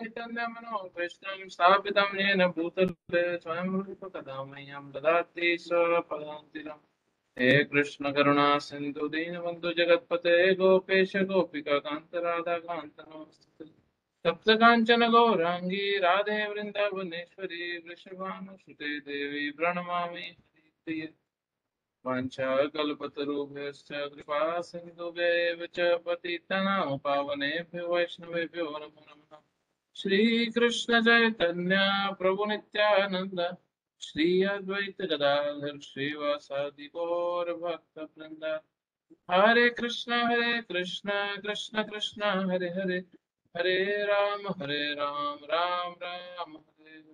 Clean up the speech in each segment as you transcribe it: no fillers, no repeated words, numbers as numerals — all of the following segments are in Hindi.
चैतन्यमनो कृष्णं स्थापितं येन भूतले स्वयं रूप कदा मह्यं ददाति स्वपदान्तिकम्। हे कृष्ण करुणा सिंधु दीनबंधु जगतपते गोपेश गोपिका कांत राधा कांत नमस्ते। तप्त कांचन गौरांगी राधे वृंदावनेश्वरी वृषभानुसुते देवी प्रणमामि हरिप्रिये। वाञ्छाकल्पतरुभ्यश्च कृपा सिन्धुभ्येव च पतितनां पावनेभ्यो वैष्णवेभ्यो नमो नमः। श्रीकृष्ण चैतन्य प्रभु नित्यानंद श्री अद्वैत गदाधर श्रीवासादि गौर भक्त वृंद। हरे कृष्ण कृष्ण कृष्ण हरे हरे, हरे राम राम राम हरे हरे।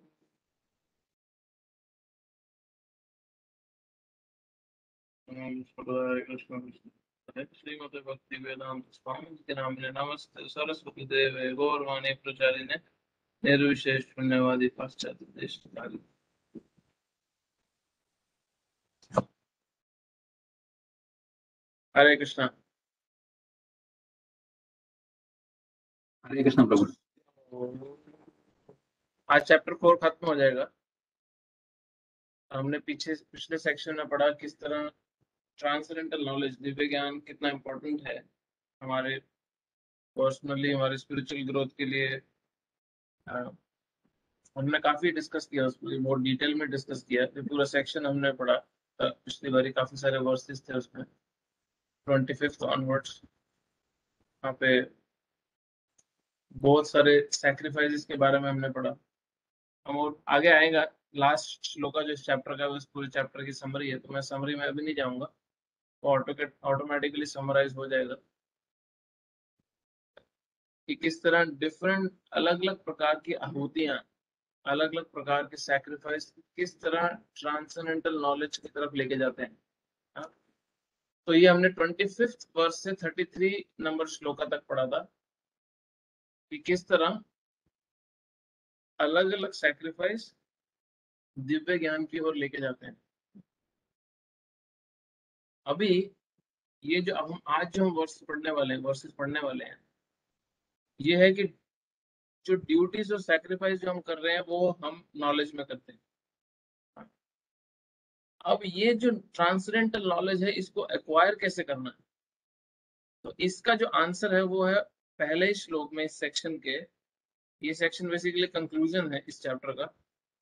हरे कृष्ण कृष्ण श्रीमते भक्ति वेदांत स्वामी के नाम ने नमस्ते सरस्वती देवे गौरवाणी प्रचारिणे निर्विशेष पुण्यवादी पाश्चात्य देश काल। हरे कृष्णा। हरे कृष्ण प्रभु। आज चैप्टर 4 खत्म हो जाएगा। हमने पिछले सेक्शन में पढ़ा किस तरह ट्रांसेंडेंटल नॉलेज दिव्य ज्ञान कितना इम्पोर्टेंट है हमारे पर्सनली हमारे स्पिरिचुअल ग्रोथ के लिए। हमने काफी डिस्कस किया, उसमें बहुत डिटेल में डिस्कस किया। ये पूरा सेक्शन हमने पढ़ा पिछली बारी, काफी सारे वर्सेस थे उसमें 25th ऑनवर्ड्स। वहाँ पे बहुत सारे सैक्रिफाइसेस के बारे में हमने पढ़ा। हम और आगे आएगा। लास्ट श्लोका जो इस चैप्टर का, उस पूरे चैप्टर की समरी है, तो मैं समरी में अभी नहीं जाऊंगा, वो ऑटोमेटिकली समराइज हो जाएगा कि किस तरह डिफरेंट अलग अलग प्रकार की आहुतियां, अलग अलग प्रकार के सैक्रिफाइस किस तरह ट्रांसेंडेंटल नॉलेज की तरफ लेके जाते हैं। हाँ? तो ये हमने 25th वर्स से 33 नंबर श्लोका तक पढ़ा था कि किस तरह अलग अलग सैक्रिफाइस दिव्य ज्ञान की ओर लेके जाते हैं। अभी ये जो हम आज जो हम वर्सेस पढ़ने वाले हैं, ये है कि जो ड्यूटीज और सैक्रिफाइस जो हम कर रहे हैं वो हम नॉलेज में करते हैं। अब ये जो ट्रांसेंडेंटल नॉलेज है, इसको एक्वायर कैसे करना है, तो इसका जो आंसर है वो है पहले ही श्लोक में इस सेक्शन के। ये सेक्शन बेसिकली कंक्लूजन है इस चैप्टर का।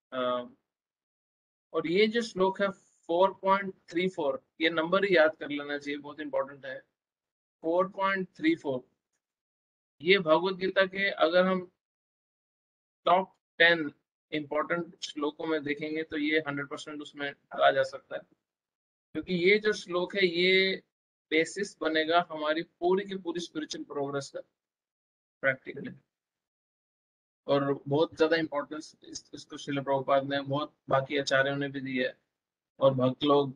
और ये जो श्लोक है 4.34, ये नंबर ही याद कर लेना चाहिए, बहुत इंपॉर्टेंट है। 4.34 ये भगवत गीता के अगर हम टॉप 10 इंपॉर्टेंट श्लोकों में देखेंगे तो ये 100% उसमें आ जा सकता है, क्योंकि ये जो श्लोक है ये बेसिस बनेगा हमारी पूरी की पूरी स्पिरिचुअल प्रोग्रेस का प्रैक्टिकली। और बहुत ज्यादा इम्पोर्टेंस इसको श्रील प्रभुपाद ने, बहुत बाकी आचार्यों ने भी दी है, और भक्त लोग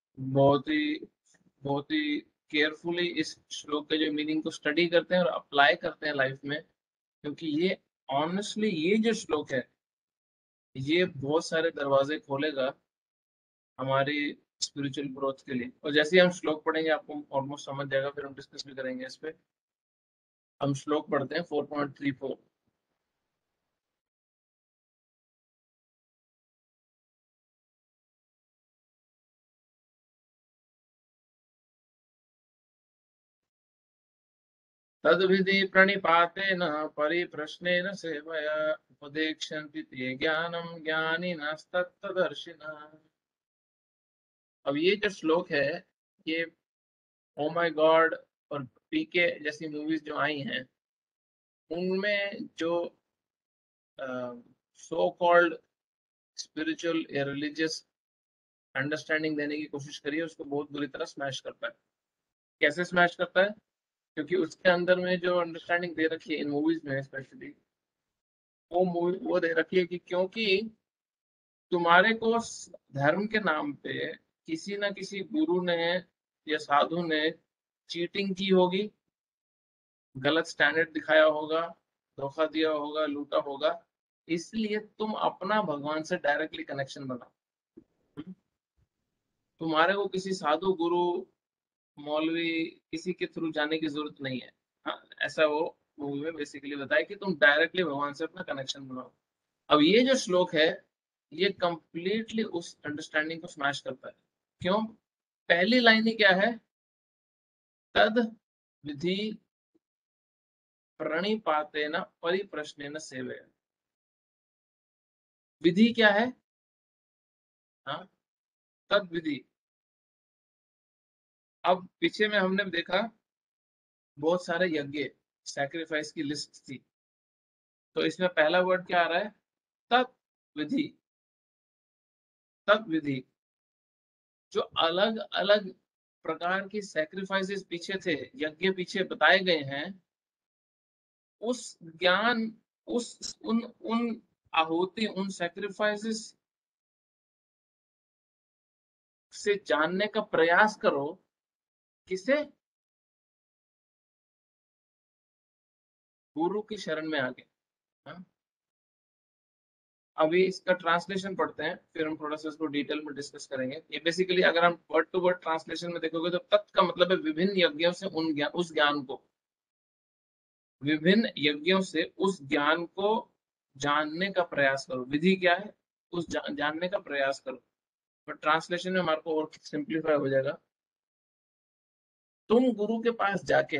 बहुत ही केयरफुली इस श्लोक के जो मीनिंग को स्टडी करते हैं और अप्लाई करते हैं लाइफ में, क्योंकि ये ऑनेस्टली ये जो श्लोक है ये बहुत सारे दरवाजे खोलेगा हमारी स्पिरिचुअल ग्रोथ के लिए। और जैसे ही हम श्लोक पढ़ेंगे आपको ऑलमोस्ट समझ जाएगा, फिर हम डिस्कस भी करेंगे इस पे। हम श्लोक पढ़ते हैं 4.34। तद्विधि प्रणिपातेन परिप्रश्नेन सेवया उपदेक्षन्ति ते ज्ञानं ज्ञानिनस्तत्त्वदर्शिनः। अब ये जो श्लोक है ये ओ माय गॉड और पीके जैसी मूवीज जो आई हैं उनमें जो सो कॉल्ड स्पिरिचुअल या रिलीजियस अंडरस्टैंडिंग देने की कोशिश करी है, उसको बहुत बुरी तरह स्मैश करता है। कैसे स्मैश करता है? क्योंकि उसके अंदर में जो अंडरस्टैंडिंग दे रखी है इन मूवीज में स्पेशली, वो दे रखी है कि क्योंकि तुम्हारे को धर्म के नाम पे किसी ना किसी गुरु ने या साधु ने चीटिंग की होगी, गलत स्टैंडर्ड दिखाया होगा, धोखा दिया होगा, लूटा होगा, इसलिए तुम अपना भगवान से डायरेक्टली कनेक्शन बनाओ। तुम्हारे को किसी साधु गुरु मौलवी किसी के थ्रू जाने की जरूरत नहीं है। हाँ, ऐसा वो मूवी में बेसिकली बताया कि तुम डायरेक्टली भगवान से अपना कनेक्शन बनाओ। अब ये जो श्लोक है ये कंप्लीटली उस अंडरस्टैंडिंग को स्मैश करता है। क्यों? पहली लाइन ही क्या है? तद विधि प्रणिपातेन परिप्रश्नेन सेवया। विधि क्या है? हाँ, तद विधि। अब पीछे में हमने देखा बहुत सारे यज्ञ, सैक्रिफाइस की लिस्ट थी, तो इसमें पहला वर्ड क्या आ रहा है? तत् विधि। तत् विधि जो अलग अलग प्रकार की सैक्रिफाइसेस पीछे थे, यज्ञ पीछे बताए गए हैं, उस ज्ञान, उस उन आहुति, उन सैक्रिफाइसेस से जानने का प्रयास करो। किसे? गुरु की शरण में आके। हाँ? अभी इसका ट्रांसलेशन पढ़ते हैं, फिर हम थोड़ा सा इसको डिटेल में डिस्कस करेंगे। ये बेसिकली अगर हम वर्ड टू वर्ड ट्रांसलेशन में देखोगे तो तत् का मतलब है विभिन्न यज्ञों से उस ज्ञान को, विभिन्न यज्ञों से उस ज्ञान को जानने का प्रयास करो। विधि क्या है? उस जानने का प्रयास करो। बट ट्रांसलेशन में हमारे को और सिंप्लीफाई हो जाएगा। तुम गुरु के पास जाके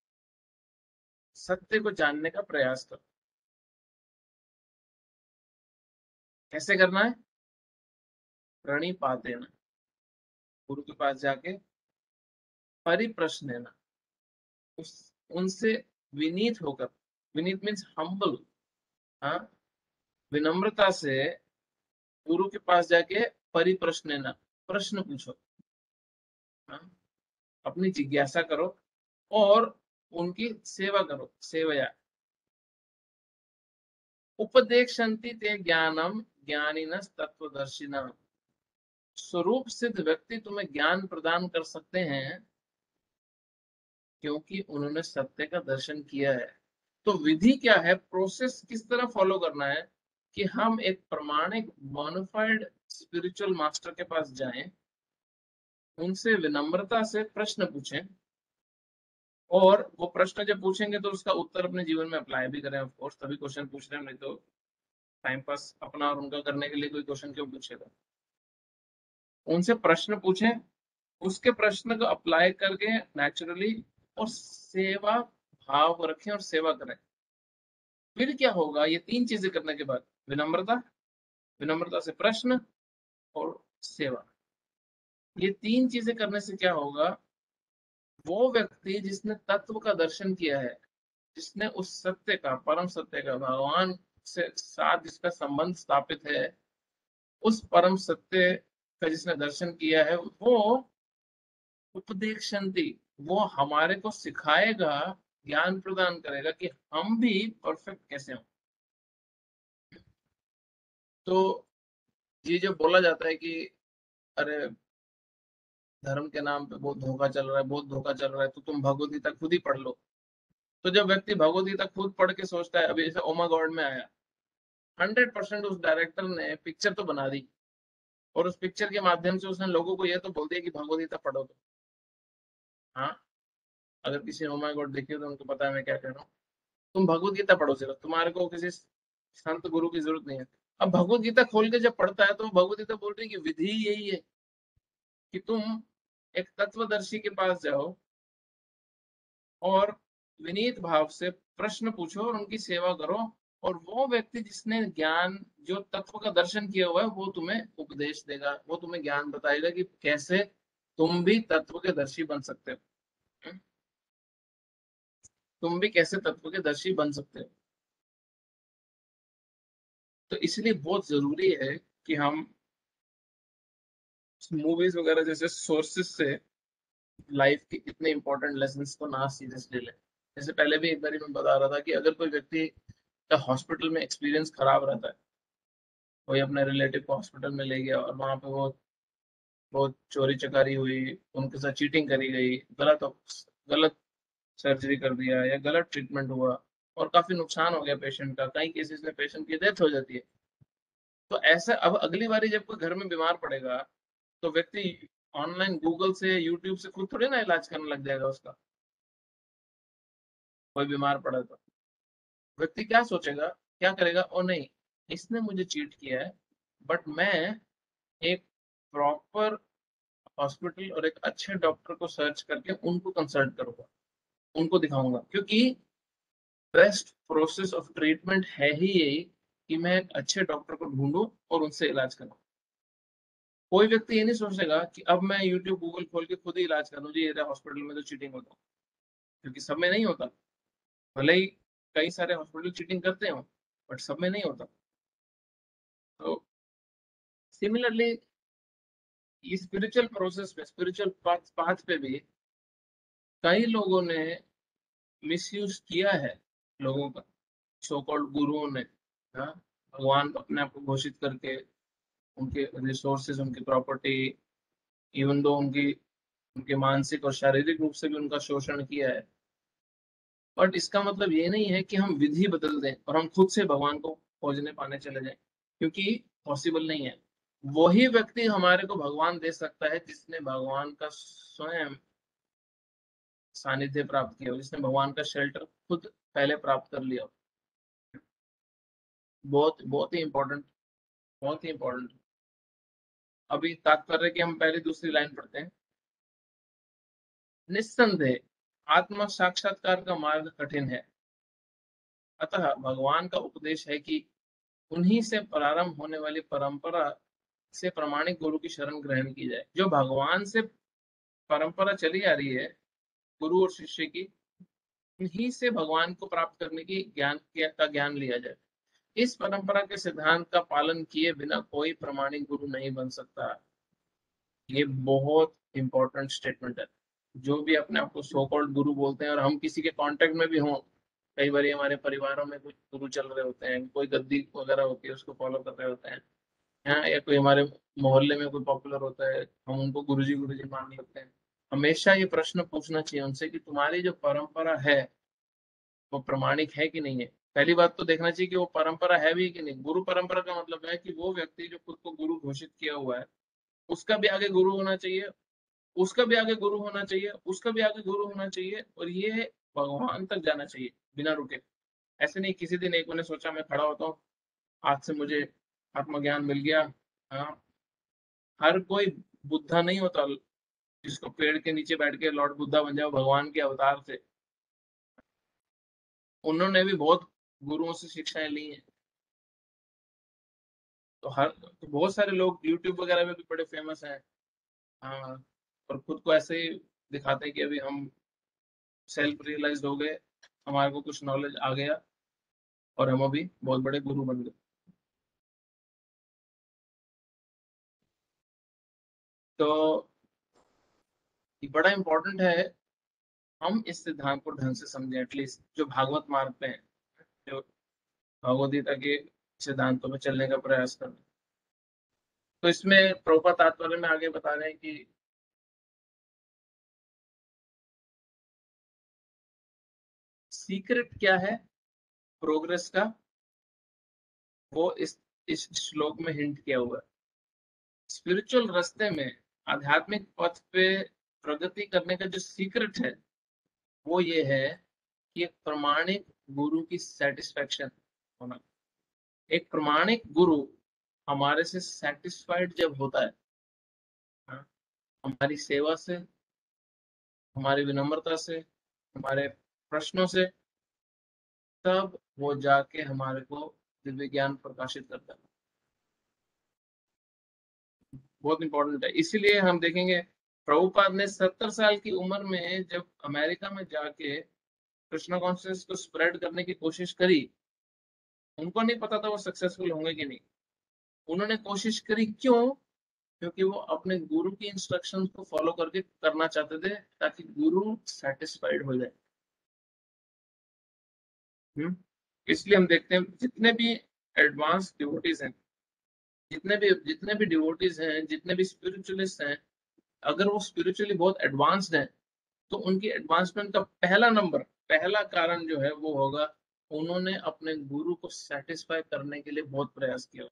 सत्य को जानने का प्रयास करो। कैसे करना है? प्रणिपातेन, गुरु के पास जाके परिप्रश्नेन, उस उनसे विनीत होकर, विनीत मीन्स हम्बल, हाँ, विनम्रता से गुरु के पास जाके परिप्रश्नेन, प्रश्न पूछो, हाँ, अपनी जिज्ञासा करो और उनकी सेवा करो। सेवया उपदेक्षन्ति ते ज्ञानम ज्ञानिनस् तत्वदर्शिनः। स्वरूप सिद्ध व्यक्ति तुम्हें ज्ञान प्रदान कर सकते हैं क्योंकि उन्होंने सत्य का दर्शन किया है। तो विधि क्या है? प्रोसेस किस तरह फॉलो करना है कि हम एक प्रमाणिक बोनाफाइड स्पिरिचुअल मास्टर के पास जाएं, उनसे विनम्रता से प्रश्न पूछें, और वो प्रश्न जब पूछेंगे तो उसका उत्तर अपने जीवन में अप्लाई भी करें। ऑफ कोर्स तभी क्वेश्चन पूछ रहे हैं, नहीं तो टाइम पास अपना और उनका करने के लिए कोई क्वेश्चन क्यों पूछेगा। उनसे प्रश्न पूछें, उसके प्रश्न को अप्लाई करके नेचुरली, और सेवा भाव रखें और सेवा करें। फिर क्या होगा? ये तीन चीजें करने के बाद विनम्रता, विनम्रता से प्रश्न और सेवा, ये तीन चीजें करने से क्या होगा? वो व्यक्ति जिसने तत्व का दर्शन किया है, जिसने उस सत्य का, परम सत्य का, भगवान से साथ जिसका संबंध स्थापित है, उस परम सत्य का जिसने दर्शन किया है, वो उपदेक्षन्ति, वो हमारे को सिखाएगा, ज्ञान प्रदान करेगा कि हम भी परफेक्ट कैसे हों। तो ये जो बोला जाता है कि अरे धर्म के नाम पे बहुत धोखा चल रहा है, बहुत धोखा चल रहा है, तो तुम भगवद गीता खुद ही पढ़ लो। तो जब व्यक्ति भगवद गीता खुद पढ़ के सोचता है, अभी जैसे ओमा गॉड में आया, 100% उस डायरेक्टर ने पिक्चर तो बना दी, और उस पिक्चर के माध्यम से उसने लोगों को यह तो बोल दिया कि भगवद गीता पढ़ो। तो हाँ, अगर किसी ने ओमा गॉड देखी हो तो उनको पता है मैं क्या कह रहा हूँ। तुम भगवद गीता पढ़ो, सिर्फ तुम्हारे को किसी संत गुरु की जरूरत नहीं है। अब भगवद गीता खोल के जब पढ़ता है तो भगवद गीता बोल रही है कि विधि यही है कि तुम एक तत्वदर्शी के पास जाओ और विनीत भाव से प्रश्न पूछो और उनकी सेवा करो, और वो व्यक्ति जिसने ज्ञान, जो तत्व का दर्शन किया हुआ है, वो तुम्हें उपदेश देगा, वो तुम्हें ज्ञान बताएगा कि कैसे तुम भी तत्व के दर्शी बन सकते हो। तुम भी कैसे तत्व के दर्शी बन सकते हो। तो इसलिए बहुत जरूरी है कि हम मूवीज वगैरह जैसे सोर्सेस से लाइफ के इतने इंपॉर्टेंट लेसन को ना सीरियसली ले। जैसे पहले भी एक बार मैं बता रहा था कि अगर कोई व्यक्ति का हॉस्पिटल में एक्सपीरियंस खराब रहता है, कोई अपने रिलेटिव को हॉस्पिटल में ले गया और वहां पे वो बहुत चोरी चकारी हुई, उनके साथ चीटिंग करी गई, गलत सर्जरी कर दिया या गलत ट्रीटमेंट हुआ, और काफी नुकसान हो गया पेशेंट का, कई केसेस में पेशेंट की डेथ हो जाती है। तो ऐसा अब अगली बारी जब कोई घर में बीमार पड़ेगा तो व्यक्ति ऑनलाइन गूगल से, यूट्यूब से खुद थोड़ी ना इलाज करने लग जाएगा उसका, कोई बीमार पड़ा तो। व्यक्ति क्या सोचेगा, क्या करेगा, ओ नहीं, इसने मुझे चीट किया है, बट मैं एक प्रॉपर हॉस्पिटल और एक अच्छे डॉक्टर को सर्च करके उनको कंसल्ट करूंगा, उनको दिखाऊंगा, क्योंकि बेस्ट प्रोसेस ऑफ ट्रीटमेंट है ही यही कि मैं एक अच्छे डॉक्टर को ढूंढूं और उनसे इलाज करूं। कोई व्यक्ति ये नहीं सोचेगा कि अब मैं यूट्यूब गूगल खोल के खुद ही इलाज करूं, जी ये हॉस्पिटल में तो चीटिंग होता है, क्योंकि सब में नहीं होता। भले ही कई सारे हॉस्पिटल चीटिंग करते हो, बट सब में नहीं होता। तो सिमिलरली स्पिरिचुअल प्रोसेस में, स्पिरिचुअल पाथ पे भी कई लोगों ने मिसयूज किया है लोगों का, सो कॉल्ड गुरुओं ने, हाँ, भगवान अपने आप को घोषित करके उनके रिसोर्सेज, उनकी प्रॉपर्टी, इवन दो उनकी उनके मानसिक और शारीरिक रूप से भी उनका शोषण किया है। बट इसका मतलब ये नहीं है कि हम विधि बदल दें और हम खुद से भगवान को खोजने पाने चले जाएं, क्योंकि पॉसिबल नहीं है। वही व्यक्ति हमारे को भगवान दे सकता है जिसने भगवान का स्वयं सानिध्य प्राप्त किया हो, जिसने भगवान का शेल्टर खुद पहले प्राप्त कर लिया हो। बहुत बहुत ही इंपॉर्टेंट, बहुत ही इंपॉर्टेंट। अभी तात्पर्य की हम पहले दूसरी लाइन पढ़ते हैं। निस्संदेह आत्म साक्षात्कार का मार्ग कठिन है, अतः भगवान का उपदेश है कि उन्हीं से प्रारंभ होने वाली परंपरा से प्रामाणिक गुरु की शरण ग्रहण की जाए। जो भगवान से परंपरा चली आ रही है गुरु और शिष्य की, उन्हीं से भगवान को प्राप्त करने की का ज्ञान लिया जाए। इस परंपरा के सिद्धांत का पालन किए बिना कोई प्रामाणिक गुरु नहीं बन सकता। ये बहुत इंपॉर्टेंट स्टेटमेंट है। जो भी अपने आप को सो कॉल्ड गुरु बोलते हैं और हम किसी के कांटेक्ट में भी हों, कई बार हमारे परिवारों में कुछ गुरु चल रहे होते हैं, कोई गद्दी वगैरह होती है उसको फॉलो कर रहे होते हैं, हाँ, या कोई हमारे मोहल्ले में कोई पॉपुलर होता है, हम उनको गुरुजी मान लेते हैं। हमेशा ये प्रश्न पूछना चाहिए उनसे कि तुम्हारी जो परंपरा है वो प्रमाणिक है कि नहीं है। पहली बात तो देखना चाहिए कि वो परंपरा है भी कि नहीं। गुरु परंपरा का मतलब है कि वो व्यक्ति जो खुद को गुरु घोषित किया हुआ है, उसका भी आगे गुरु होना चाहिए, उसका भी आगे गुरु होना चाहिए, उसका भी आगे गुरु होना चाहिए, और ये भगवान तक जाना चाहिए बिना रुके। ऐसे नहीं किसी दिन एक ने सोचा मैं खड़ा होता हूँ, आज से मुझे आत्मज्ञान मिल गया। हाँ, हर कोई बुद्धा नहीं होता जिसको पेड़ के नीचे बैठ के लॉर्ड बुद्धा बन जाओ, भगवान के अवतार थे। उन्होंने भी बहुत गुरुओं से शिक्षाएं ली हैं। तो बहुत सारे लोग यूट्यूब वगैरह में भी बड़े फेमस हैं, हाँ, और खुद को ऐसे ही दिखाते हैं कि अभी हम सेल्फ रियलाइज हो गए, हमारे को कुछ नॉलेज आ गया और हम अभी बहुत बड़े गुरु बन गए। तो ये बड़ा इंपॉर्टेंट है हम इस सिद्धांत को ढंग से समझें, एटलीस्ट जो भागवत मार्ग पे हैं, जो भगवद गीता के सिद्धांतों में चलने का प्रयास करें। तो इसमें प्रभुपाद तात्पर्य में आगे बता रहे हैं कि सीक्रेट क्या है प्रोग्रेस का, वो इस श्लोक में हिंट किया हुआ है। स्पिरिचुअल रास्ते में, आध्यात्मिक पथ पे प्रगति करने का जो सीक्रेट है वो ये है कि एक प्रमाणिक गुरु की सेटिस्फेक्शन होना। एक प्रमाणिक गुरु हमारे से सेटिस्फाइड जब होता है, हाँ, हमारी सेवा से, हमारी विनम्रता से, हमारे प्रश्नों से, तब वो जाके हमारे को दिव्य ज्ञान प्रकाशित करता है। बहुत इंपॉर्टेंट है। इसीलिए हम देखेंगे प्रभुपाद ने 70 साल की उम्र में जब अमेरिका में जाके कृष्णा कॉन्शियस को स्प्रेड करने की कोशिश करी, उनको नहीं पता था वो सक्सेसफुल होंगे कि नहीं। उन्होंने कोशिश करी, क्यों? क्योंकि वो अपने गुरु की इंस्ट्रक्शंस को फॉलो करके करना चाहते थे ताकि गुरु सेटिस्फाइड हो जाए। इसलिए हम देखते हैं जितने भी एडवांस डिवोटीज हैं, जितने भी डिवोटीज हैं, जितने भी स्पिरिचुअलिस्ट हैं, अगर वो स्पिरिचुअली बहुत एडवांस्ड हैं तो उनकी एडवांसमेंट का पहला नंबर, पहला कारण जो है वो होगा उन्होंने अपने गुरु को सेटिस्फाई करने के लिए बहुत प्रयास किया।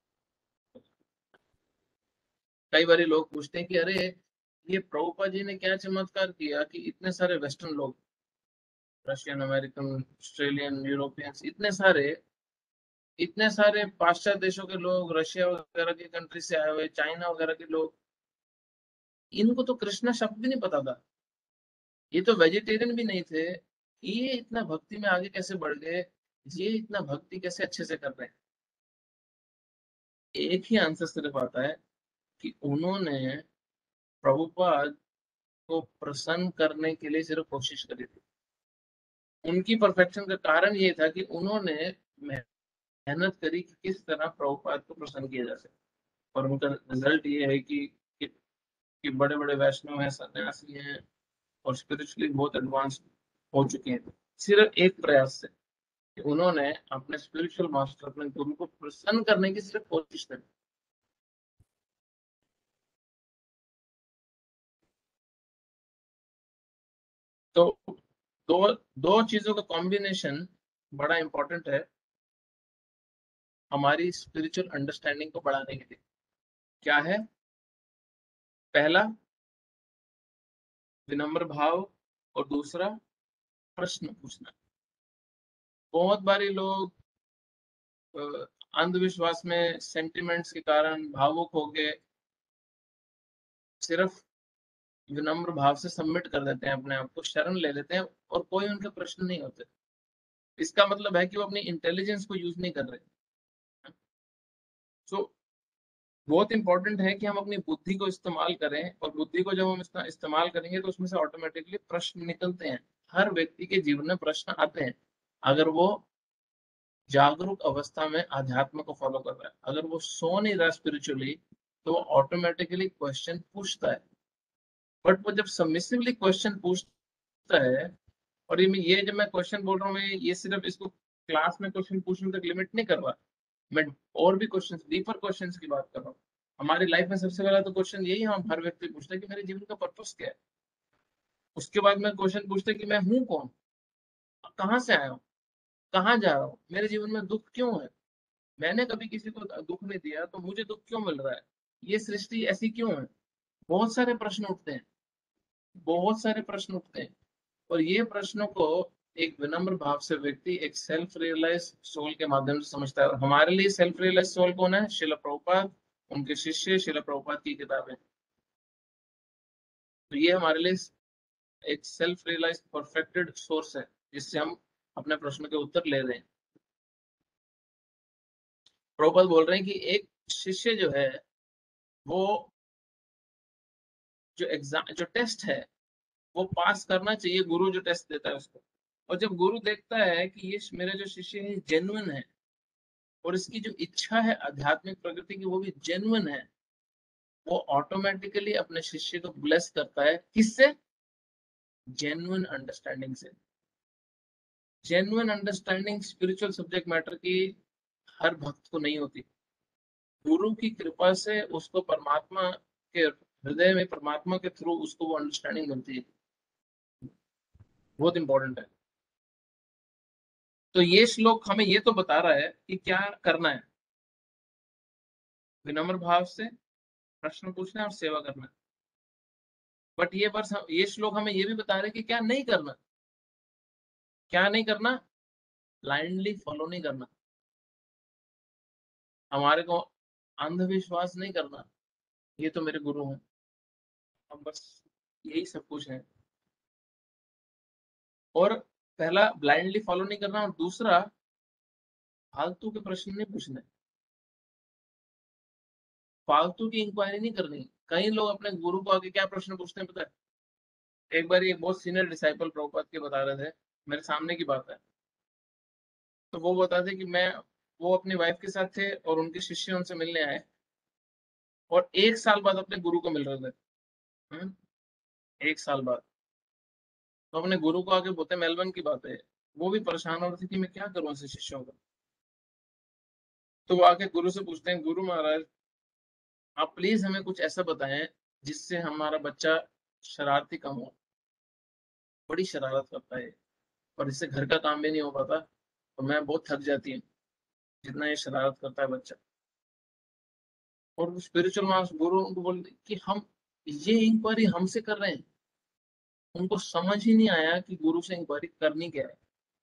कई बार लोग पूछते हैं कि अरे ये प्रभुपाद जी ने क्या चमत्कार किया कि इतने सारे वेस्टर्न लोग रशियन, अमेरिकन, ऑस्ट्रेलियन, यूरोपियंस, इतने सारे पाश्चात्य देशों के लोग, रशिया वगैरह की कंट्री से आए हुए, चाइना वगैरह के लोग, इनको तो कृष्णा शब्द भी नहीं पता था। ये तो वेजिटेरियन भी नहीं थे, ये इतना भक्ति में आगे कैसे बढ़ गए, ये इतना भक्ति कैसे अच्छे से कर रहे हैं? एक ही आंसर सिर्फ आता है कि उन्होंने प्रभुपाद को प्रसन्न करने के लिए सिर्फ कोशिश करी थी। उनकी परफेक्शन का कारण ये था कि उन्होंने मेहनत करी कि किस तरह प्रभुपाद को प्रसन्न किया जा सके, और उनका रिजल्ट ये है कि बड़े बड़े वैष्णव हैं, सन्यासी हैं, और स्पिरिचुअली बहुत एडवांस हो चुके हैं, सिर्फ एक प्रयास से कि उन्होंने अपने स्पिरिचुअल मास्टर, अपने गुरु को प्रसन्न करने की सिर्फ कोशिश करी। तो दो दो चीजों का कॉम्बिनेशन बड़ा इंपॉर्टेंट है हमारी स्पिरिचुअल अंडरस्टैंडिंग को बढ़ाने के लिए। क्या है? पहला, विनम्र भाव, और दूसरा, प्रश्न पूछना। बहुत बारी लोग अंधविश्वास में, सेंटिमेंट्स के कारण भावुक होके सिर्फ विनम्र भाव से सबमिट कर देते हैं, अपने आप को शरण ले लेते हैं, और कोई उनके प्रश्न नहीं होते। इसका मतलब है कि वो अपनी इंटेलिजेंस को यूज नहीं कर रहे। सो बहुत इंपॉर्टेंट है कि हम अपनी बुद्धि को इस्तेमाल करें, और बुद्धि को जब हम इस्तेमाल करेंगे तो उसमें से ऑटोमेटिकली प्रश्न निकलते हैं। हर व्यक्ति के जीवन में प्रश्न आते हैं, अगर वो जागरूक अवस्था में अध्यात्म को फॉलो कर रहा है। अगर वो सो नहीं रहा स्पिरिचुअली, तो वो ऑटोमेटिकली क्वेश्चन पूछता है। बट वो जब सबमिसिवली क्वेश्चन पूछता है, और ये जब मैं क्वेश्चन बोल रहा हूँ, मैं ये सिर्फ इसको क्लास में क्वेश्चन पूछने तक लिमिट नहीं कर रहा, मैं और भी क्वेश्चन, डीपर क्वेश्चन की बात कर रहा हूँ। हमारी लाइफ में सबसे पहला तो क्वेश्चन यही हम हर व्यक्ति पूछते हैं कि मेरे जीवन का पर्पस क्या है। उसके बाद में क्वेश्चन पूछते हैं कि मैं हूँ कौन, कहाँ से आया हूँ, कहाँ जा रहा हूँ, मेरे जीवन में दुख क्यों है, मैंने कभी किसी को दुख नहीं दिया तो मुझे दुख क्यों मिल रहा है, ये सृष्टि ऐसी क्यों है। बहुत सारे प्रश्न उठते हैं, बहुत सारे प्रश्न उठते हैं, और ये प्रश्नों को एक विनम्र भाव से व्यक्ति एक सेल्फ रियलाइज सोल के माध्यम से समझता है। और हमारे लिए सेल्फ रियलाइज सोल कौन है? श्रील प्रभुपाद, उनके शिष्य श्रील प्रभुपाद की किताबें। तो ये हमारे लिए एक सेल्फ रियलाइज परफेक्टेड सोर्स है, जिससे हम अपने प्रश्न के उत्तर ले रहे हैं। प्रभुपाद बोल रहे हैं कि एक शिष्य जो है, वो जो टेस्ट है वो पास करना चाहिए, गुरु जो टेस्ट देता है उसको। और जब गुरु देखता है कि ये मेरा जो शिष्य है जेन्युइन है, और इसकी जो इच्छा है आध्यात्मिक प्रगति की वो भी जेन्युइन है, वो ऑटोमेटिकली अपने शिष्य को ब्लेस करता है। किससे? जेन्युइन अंडरस्टैंडिंग से। Genuine understanding spiritual subject matter की हर भक्त को नहीं होती। गुरु की कृपा से उसको परमात्मा के हृदय में, परमात्मा के थ्रू उसको वो अंडरस्टैंडिंग मिलती है। बहुत इंपॉर्टेंट है। तो ये श्लोक हमें ये तो बता रहा है कि क्या करना है, विनम्र भाव से प्रश्न पूछना है और सेवा करना है। बट ये श्लोक हमें ये भी बता रहे हैं कि क्या नहीं करना। क्या नहीं करना? ब्लाइंडली फॉलो नहीं करना, हमारे को अंधविश्वास नहीं करना, ये तो मेरे गुरु हैं, अब बस यही सब कुछ है। और पहला ब्लाइंडली फॉलो नहीं करना, और दूसरा फालतू के प्रश्न नहीं पूछने, फालतू की इंक्वायरी नहीं करनी। कई लोग अपने गुरु को आके क्या प्रश्न पूछते हैं पता है? एक बार एक बहुत सीनियर डिसाइपल प्रभुपाद के बता रहे थे, मेरे सामने की बात है। तो वो बताते कि वो अपनी वाइफ के साथ थे, और उनके शिष्य उनसे मिलने आए, और 1 साल बाद अपने गुरु को मिल रहे थे। 1 साल बाद तो अपने गुरु को आके बोलते, मेलबर्न की बात है, वो भी परेशान हो रही थी कि मैं क्या करूं ऐसे शिष्यों का। तो वो आके गुरु से पूछते हैं, गुरु महाराज आप प्लीज हमें कुछ ऐसा बताएं जिससे हमारा बच्चा शरारती कम हो, बड़ी शरारत करता है, और इससे घर का काम भी नहीं हो पाता, तो मैं बहुत थक जाती हूँ जितना ये शरारत करता है बच्चा। और स्पिरिचुअल मास्टर गुरु उनको बोलते कि हम ये इंक्वायरी हमसे कर रहे हैं, उनको समझ ही नहीं आया कि गुरु से इंक्वायरी करनी क्या है।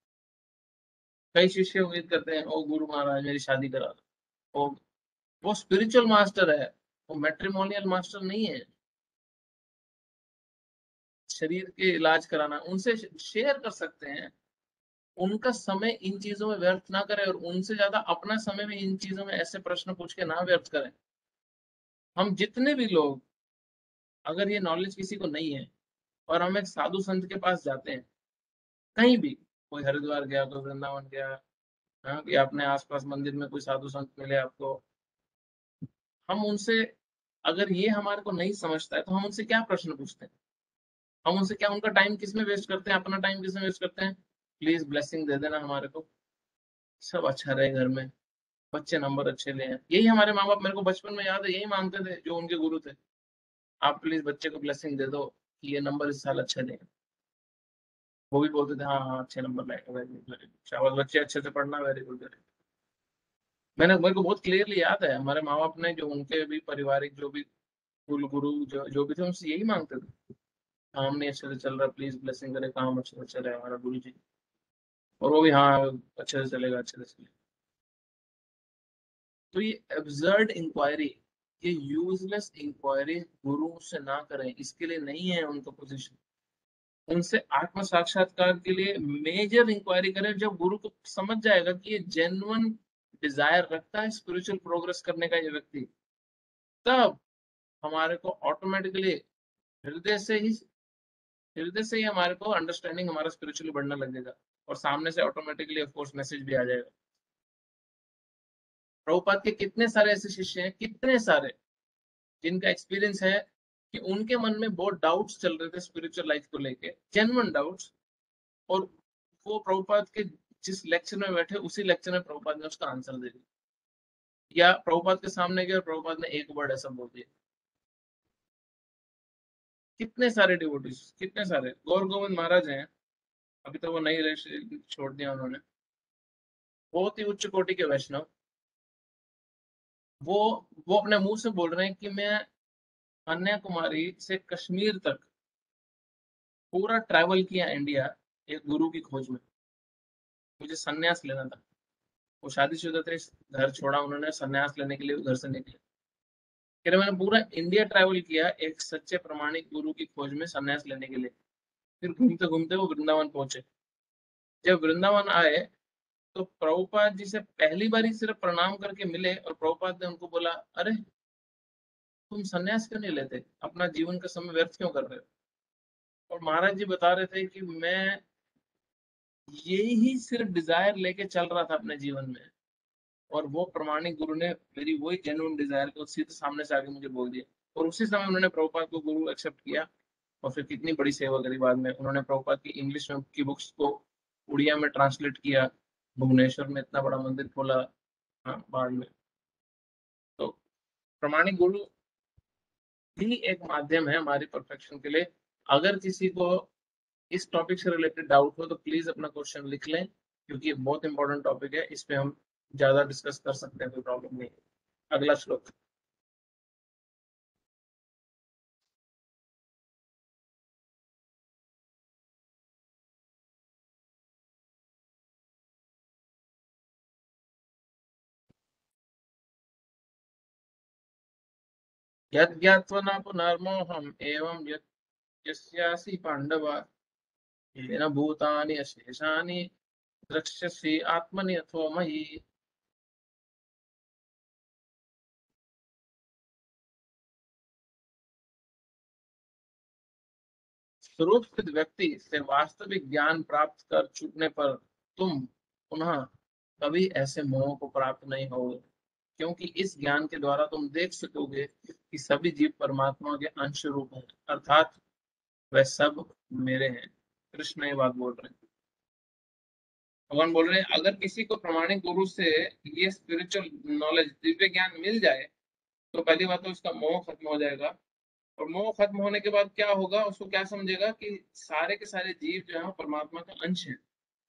कई शिष्य उम्मीद करते हैं ओ गुरु महाराज मेरी शादी करा दो। वो स्पिरिचुअल मास्टर है, वो मैट्रिमोनियल मास्टर नहीं है। शरीर के इलाज कराना उनसे शेयर कर सकते हैं, उनका समय इन चीजों में व्यर्थ ना करें और उनसे ज्यादा अपना समय भी इन चीजों में ऐसे प्रश्न पूछ के ना व्यर्थ करें। हम जितने भी लोग, अगर ये नॉलेज किसी को नहीं है और हम एक साधु संत के पास जाते हैं, कहीं भी, कोई हरिद्वार गया, कोई वृंदावन गया, हाँ, या अपने आसपास मंदिर में कोई साधु संत मिले आपको, हम उनसे, अगर ये हमारे को नहीं समझता है तो हम उनसे क्या प्रश्न पूछते हैं? हम उनसे क्या, उनका टाइम किस में वेस्ट करते हैं, अपना टाइम किस में वेस्ट करते हैं? प्लीज ब्लेसिंग दे देना हमारे को, सब अच्छा रहे घर में, बच्चे नंबर अच्छे ले हैं। यही हमारे माँ बाप, मेरे को बचपन में याद है, यही मांगते थे जो उनके गुरु थे। आप प्लीज बच्चे को ब्लेसिंग दे दो कि ये नंबर इस साल अच्छे लें। वो भी बोलते थे हाँ हाँ अच्छे नंबर लाएगा, वेरी गुड वेरी गुड, शाबाश बच्चे अच्छे से पढ़ना, वेरी गुड वेरी गुड। मेरे को बहुत क्लियरली याद है, हमारे माँ बाप ने, जो उनके भी पारिवारिक जो भी कुल गुरु जो भी थे, उनसे यही मांगते थे, काम नहीं अच्छे से चल रहा, प्लीज ब्लेसिंग करे, काम अच्छे से चले हमारा गुरु जी। और वो भी हाँ अच्छे से चलेगा, अच्छे से चलेगा। तो ये एब्सर्ड इंक्वायरी, ये यूजलेस इंक्वायरी गुरु से ना करें, इसके लिए नहीं है उनका पोजीशन। उनसे आत्म साक्षात्कार के लिए मेजर इंक्वायरी करें, जब गुरु को समझ जाएगा कि ये जेन्युइन डिजायर रखता है स्पिरिचुअल प्रोग्रेस करने का ये व्यक्ति, तब हमारे को ऑटोमेटिकली हृदय से ही हृदय से ही हमारे को अंडरस्टैंडिंग हमारा स्पिरिचुअली बढ़ने लगेगा, और सामने से ऑटोमेटिकली ऑफ कोर्स मैसेज भी आ जाएगा। प्रभुपाद के कितने सारे ऐसे शिष्य हैं, कितने सारे, जिनका एक्सपीरियंस है कि उनके मन में बहुत डाउट्स चल रहे थे स्पिरिचुअल लाइफ को लेके, जेन्युइन डाउट्स, और वो प्रभुपाद के जिस लेक्चर में बैठे उसी लेक्चर में प्रभुपाद ने उसका आंसर दे दिया, या प्रभुपाद के सामने गया और प्रभुपाद ने एक वर्ड ऐसा बोल दिया। कितने सारे डिवोटीज, कितने सारे, गौर गोविंद महाराज हैं, अभी तो वो नहीं रहे, छोड़ दिया उन्होंने, बहुत ही उच्च कोटि के वैष्णव। वो वो अपने मुंह से बोल रहे हैं कि मैं कन्याकुमारी से कश्मीर तक पूरा ट्रैवल किया इंडिया, एक गुरु की खोज में, मुझे संन्यास लेना था। वो शादीशुदा थे, घर छोड़ा उन्होंने, संन्यास लेने के लिए घर से निकले। कह रहे मैंने पूरा इंडिया ट्रैवल किया एक सच्चे प्रमाणिक गुरु की खोज में संन्यास लेने के लिए। फिर घूमते घूमते वो वृंदावन पहुंचे। जब वृंदावन आए तो प्रभुपाद जी से पहली बार ही सिर्फ प्रणाम करके मिले, और प्रभुपाद ने उनको बोला, अरे तुम संन्यास क्यों नहीं लेते, अपना जीवन का समय व्यर्थ क्यों कर रहे हो? और महाराज जी बता रहे थे कि मैं यही ही सिर्फ डिजायर लेके चल रहा था अपने जीवन में, और वो प्रमाणिक गुरु ने मेरी वही जेन्युइन डिजायर को सीधे सामने से आके मुझे बोल दिया। और उसी समय उन्होंने प्रभुपाद को गुरु एक्सेप्ट किया, और फिर कितनी बड़ी सेवा करी बाद में। उन्होंने प्रभुपाद की इंग्लिश में की बुक्स को उड़िया में ट्रांसलेट किया, भुवनेश्वर में इतना बड़ा मंदिर खोला, हाँ बाद में। तो प्रमाणिक गुरु ही एक माध्यम है हमारी परफेक्शन के लिए। अगर किसी को इस टॉपिक से रिलेटेड डाउट हो तो प्लीज अपना क्वेश्चन लिख लें, क्योंकि ये बहुत इंपॉर्टेंट टॉपिक है, इस पे हम ज्यादा डिस्कस कर सकते हैं, कोई प्रॉब्लम नहीं है। अगला श्लोक। यज्ञात्वा न पुनर्मोहम् एवं यस्यासि पांडव येन भूतानि अशेषानि द्रक्ष्यसि आत्मनि अथो मयि। स्वरूप सिद्ध व्यक्ति से वास्तविक ज्ञान प्राप्त कर चुकने पर तुम पुनः कभी ऐसे मोह को प्राप्त नहीं होगे, क्योंकि इस ज्ञान के द्वारा तुम देख सकोगे कि सभी जीव परमात्मा के अंश रूप हैं, अर्थात वह सब मेरे हैं। कृष्ण ये बात बोल रहे हैं, भगवान बोल रहे हैं, अगर किसी को प्रमाणिक गुरु से ये स्पिरिचुअल नॉलेज, दिव्य ज्ञान मिल जाए, तो पहली बात तो उसका मोह खत्म हो जाएगा। और मोह खत्म होने के बाद क्या होगा, उसको क्या समझेगा कि सारे के सारे जीव जो है वो परमात्मा का अंश है।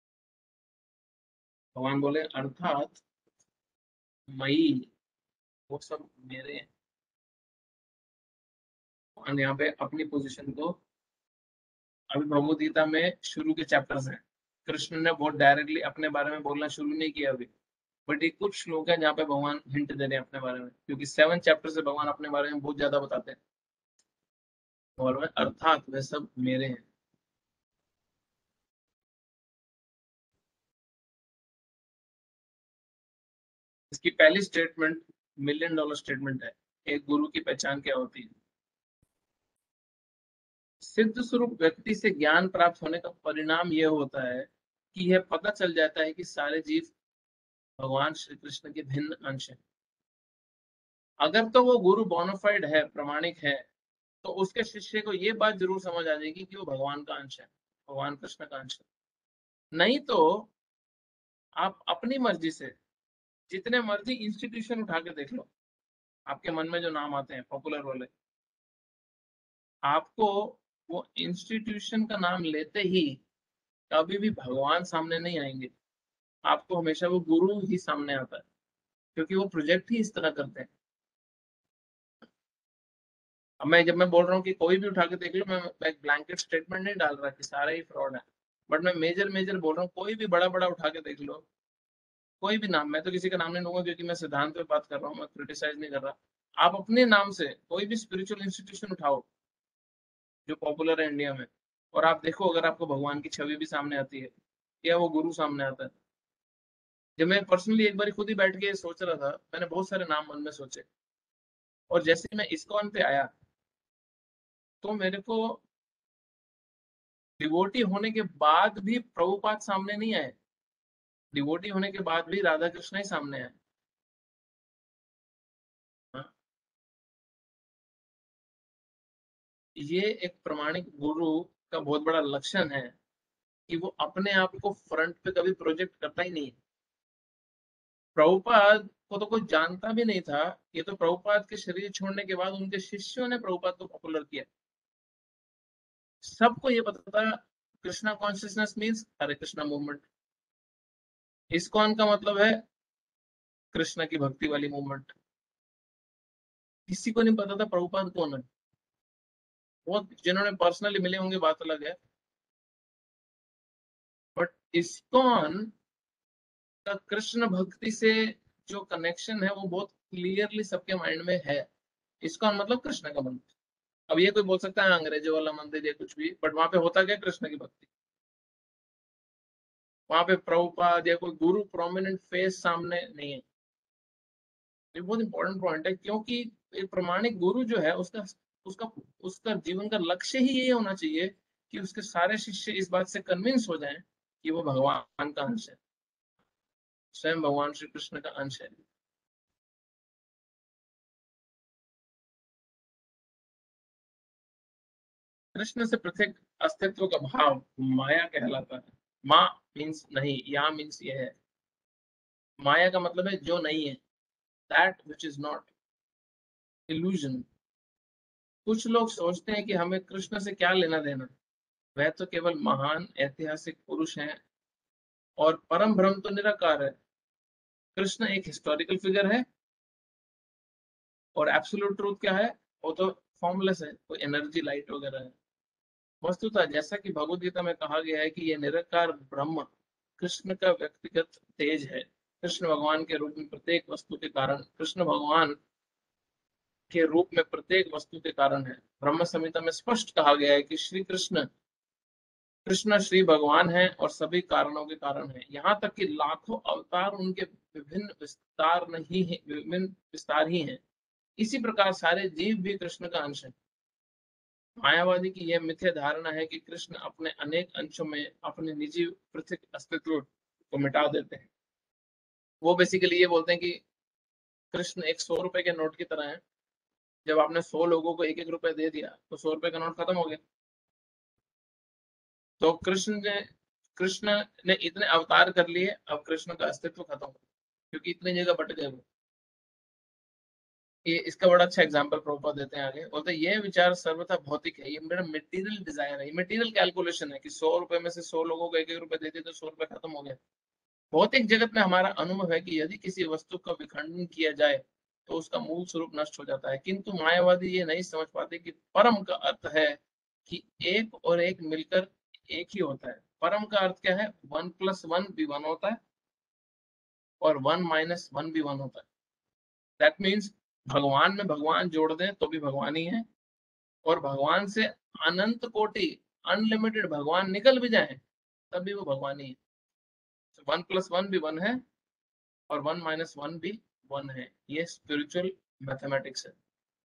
भगवान बोले अर्थात मई, वो सब मेरे हैं। भगवान यहाँ पे अपनी पोजीशन को अभी भगवद गीता में शुरू के चैप्टर्स हैं, कृष्ण ने बहुत डायरेक्टली अपने बारे में बोलना शुरू नहीं किया अभी, बट ये कुछ श्लोक है जहाँ पे भगवान हिंट दे रहे हैं अपने बारे में, क्योंकि 7 चैप्टर से भगवान अपने बारे में बहुत ज्यादा बताते हैं। और वह अर्थात वे सब मेरे हैं। इसकी पहली स्टेटमेंट $1 मिलियन स्टेटमेंट है, एक गुरु की पहचान क्या होती है। सिद्ध स्वरूप व्यक्ति से ज्ञान प्राप्त होने का परिणाम यह होता है कि यह पता चल जाता है कि सारे जीव भगवान श्री कृष्ण के भिन्न अंश हैं। अगर तो वो गुरु बोनाफाइड है, प्रमाणिक है, तो उसके शिष्य को ये बात जरूर समझ आ जाएगी कि वो भगवान का अंश है, भगवान कृष्ण का अंश है। नहीं तो आप अपनी मर्जी से जितने मर्जी इंस्टीट्यूशन उठा के देख लो, आपके मन में जो नाम आते हैं पॉपुलर वाले, आपको वो इंस्टीट्यूशन का नाम लेते ही कभी भी भगवान सामने नहीं आएंगे, आपको हमेशा वो गुरु ही सामने आता है, क्योंकि वो प्रोजेक्ट ही इस तरह करते हैं। अब जब मैं बोल रहा हूँ कि कोई भी उठा के देख लो, मैं एक ब्लैंकेट स्टेटमेंट नहीं डाल रहा कि सारे ही फ्रॉड है, बट मैं मेजर मेजर बोल रहा हूँ, कोई भी बड़ा बड़ा उठा के देख लो, कोई भी नाम, मैं तो किसी का नाम नहीं लूंगा क्योंकि मैं सिद्धांत पे बात कर रहा हूँ, मैं क्रिटिसाइज नहीं कर रहा। आप अपने नाम से कोई भी स्पिरिचुअल इंस्टीट्यूशन उठाओ जो पॉपुलर है इंडिया में, और आप देखो अगर आपको भगवान की छवि भी सामने आती है या वो गुरु सामने आता है। जब मैं पर्सनली एक बार खुद ही बैठ के सोच रहा था, मैंने बहुत सारे नाम मन में सोचे, और जैसे मैं इस्कॉन पे आया तो मेरे को डिवोटी होने के बाद भी प्रभुपाद सामने नहीं आए, डिवोटी होने के बाद भी राधा कृष्ण ही सामने आए। हाँ, ये एक प्रमाणिक गुरु का बहुत बड़ा लक्षण है कि वो अपने आप को फ्रंट पे कभी प्रोजेक्ट करता ही नहीं। प्रभुपाद को तो कोई जानता भी नहीं था, ये तो प्रभुपाद के शरीर छोड़ने के बाद उनके शिष्यों ने प्रभुपाद को पॉपुलर किया। सबको ये पता था Krishna consciousness means Hare Krishna movement, ISKCON का मतलब है कृष्ण की भक्ति वाली मूवमेंट। किसी को नहीं पता था प्रभुपाद कौन है। बहुत जिन्होंने पर्सनली मिले होंगे बात अलग है, बट इस्कॉन का कृष्ण भक्ति से जो कनेक्शन है वो बहुत क्लियरली सबके माइंड में है। इस्कॉन मतलब कृष्ण का मंदिर। अब ये कोई बोल सकता है अंग्रेजों वाला मंदिर या कुछ भी, बट वहां पे होता क्या, कृष्ण की भक्ति। वहां पे प्रभुपाद या कोई गुरु प्रोमिनेंट फेस सामने नहीं है। ये बहुत इंपॉर्टेंट पॉइंट है, क्योंकि एक प्रमाणिक गुरु जो है उसका उसका उसका जीवन का लक्ष्य ही ये होना चाहिए कि उसके सारे शिष्य इस बात से कन्विंस हो जाएं कि वो भगवान का अंश है, स्वयं भगवान श्री कृष्ण का अंश है। कृष्ण से पृथक अस्तित्व का भाव माया कहलाता है। माँ मीन्स नहीं, या मीन्स ये है। माया का मतलब है जो नहीं है, that which is not, illusion. कुछ लोग सोचते हैं कि हमें कृष्ण से क्या लेना देना, वह तो केवल महान ऐतिहासिक पुरुष हैं और परम ब्रह्म तो निराकार है। कृष्ण एक हिस्टोरिकल फिगर है और एब्सोल्यूट ट्रूथ क्या है, वो तो फॉर्मलेस है, कोई एनर्जी लाइट वगैरह है। वस्तुतः जैसा कि भगवद गीता में कहा गया है कि यह निराकार ब्रह्म कृष्ण का व्यक्तिगत तेज है। कृष्ण भगवान के रूप में प्रत्येक वस्तु के कारण, कृष्ण भगवान के रूप में प्रत्येक वस्तु के कारण है। ब्रह्म संहिता में स्पष्ट कहा गया है कि श्री कृष्ण कृष्ण श्री भगवान है और सभी कारणों के कारण है। यहाँ तक कि लाखों अवतार उनके विभिन्न विस्तार नहीं है, विभिन्न विस्तार ही हैं। इसी प्रकार सारे जीव भी कृष्ण का अंश है। मायावादी की यह मिथ्या धारणा है कि कृष्ण अपने अनेक अंशों में अपने निजी पृथक अस्तित्व को मिटा देते हैं। वो बेसिकली ये बोलते हैं कि कृष्ण एक 100 रुपए के नोट की तरह है। जब आपने 100 लोगों को एक एक रुपए दे दिया तो 100 रुपए का नोट खत्म हो गया। तो कृष्ण ने इतने अवतार कर लिए, अब कृष्ण का अस्तित्व खत्म हो गया क्योंकि इतनी जगह बट गए वो। ये इसका बड़ा अच्छा एग्जांपल प्रभुपाद देते हैं आगे, बोलते हैं ये विचार सर्वथा भौतिक है, ये मेरा मटेरियल डिजायर है, ये मटेरियल कैलकुलेशन है कि 100 रुपए में से 100 लोगों को एक एक रुपए दे दिए तो 100 रुपए खत्म हो गया। भौतिक जगत में हमारा अनुभव है कि यदि किसी वस्तु का विखंडन किया जाए तो उसका मूल स्वरूप नष्ट हो जाता है, किंतु मायावादी ये नहीं समझ पाते कि परम का अर्थ है कि एक और एक मिलकर एक ही होता है। परम का अर्थ क्या है? 1 + 1 भी 1 होता है और 1 - 1 भी 1 होता है। दैट मीन्स भगवान में भगवान जोड़ दें तो भी भगवान ही है, और भगवान से अनंत कोटि अनलिमिटेड भगवान निकल भी जाए तब भी वो भगवान ही है। 1 + 1 भी 1 है और 1 - 1 भी 1 है। ये स्पिरिचुअल मैथमेटिक्स है।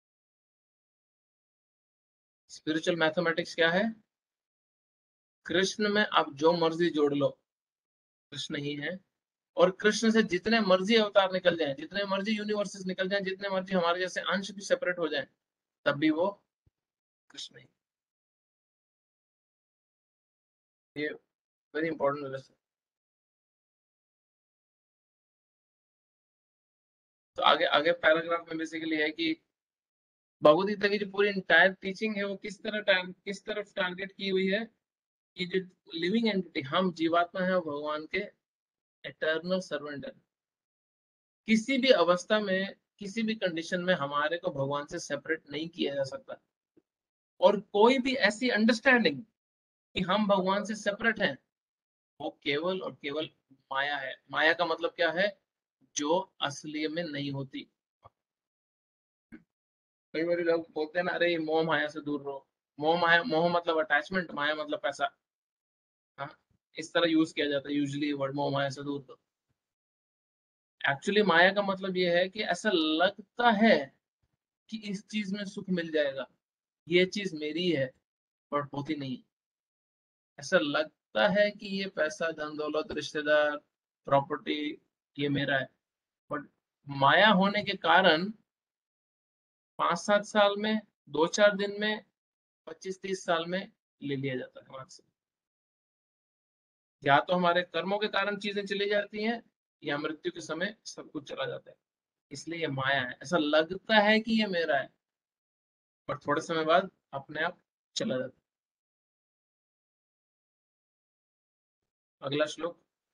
स्पिरिचुअल मैथमेटिक्स क्या है? कृष्ण में आप जो मर्जी जोड़ लो, कृष्ण ही है। और कृष्ण से जितने मर्जी अवतार निकल जाएं, जितने मर्जी यूनिवर्सेस निकल जाएं, जितने मर्जी हमारे जैसे अंश भी सेपरेट हो जाएं, तब भी वो कृष्ण ही। ये वेरी इंपॉर्टेंट लेसन। तो आगे आगे पैराग्राफ में बेसिकली है कि भगवद गीता की जो पूरी इंटायर टीचिंग है वो किस तरफ टारगेट की हुई है कि जो लिविंग एंटिटी हम जीवात्मा है, वो भगवान के एटर्नल सर्वेंट है। किसी भी अवस्था में, किसी भी कंडीशन में हमारे को भगवान से सेपरेट नहीं किया जा सकता। और कोई भी ऐसी अंडरस्टैंडिंग कि हम भगवान से सेपरेट हैं, वो केवल और केवल माया है। माया का मतलब क्या है? जो असली में नहीं होती। कई बार लोग बोलते हैं ना, अरे मोह माया से दूर रहो। मोह मतलब अटैचमेंट, माया मतलब पैसा। हाँ, इस तरह यूज किया जाता है यूजुअली वर्ड, मोह माया से दूर रहो। एक्चुअली माया का मतलब ये है कि ऐसा लगता है कि इस चीज में सुख मिल जाएगा, ये चीज मेरी है, पर होती नहीं है। ऐसा लगता है कि ये पैसा, धन दौलत, रिश्तेदार, प्रॉपर्टी, ये मेरा है, बट माया होने के कारण 5-7 साल में, 2-4 दिन में, 25-30 साल में ले लिया जाता है हमारे से। या तो हमारे कर्मों के कारण चीजें चली जाती हैं, या मृत्यु के समय सब कुछ चला जाता है। इसलिए ये माया है। ऐसा लगता है कि ये मेरा है, पर थोड़े समय बाद अपने आप चला जाता है। अगला श्लोक।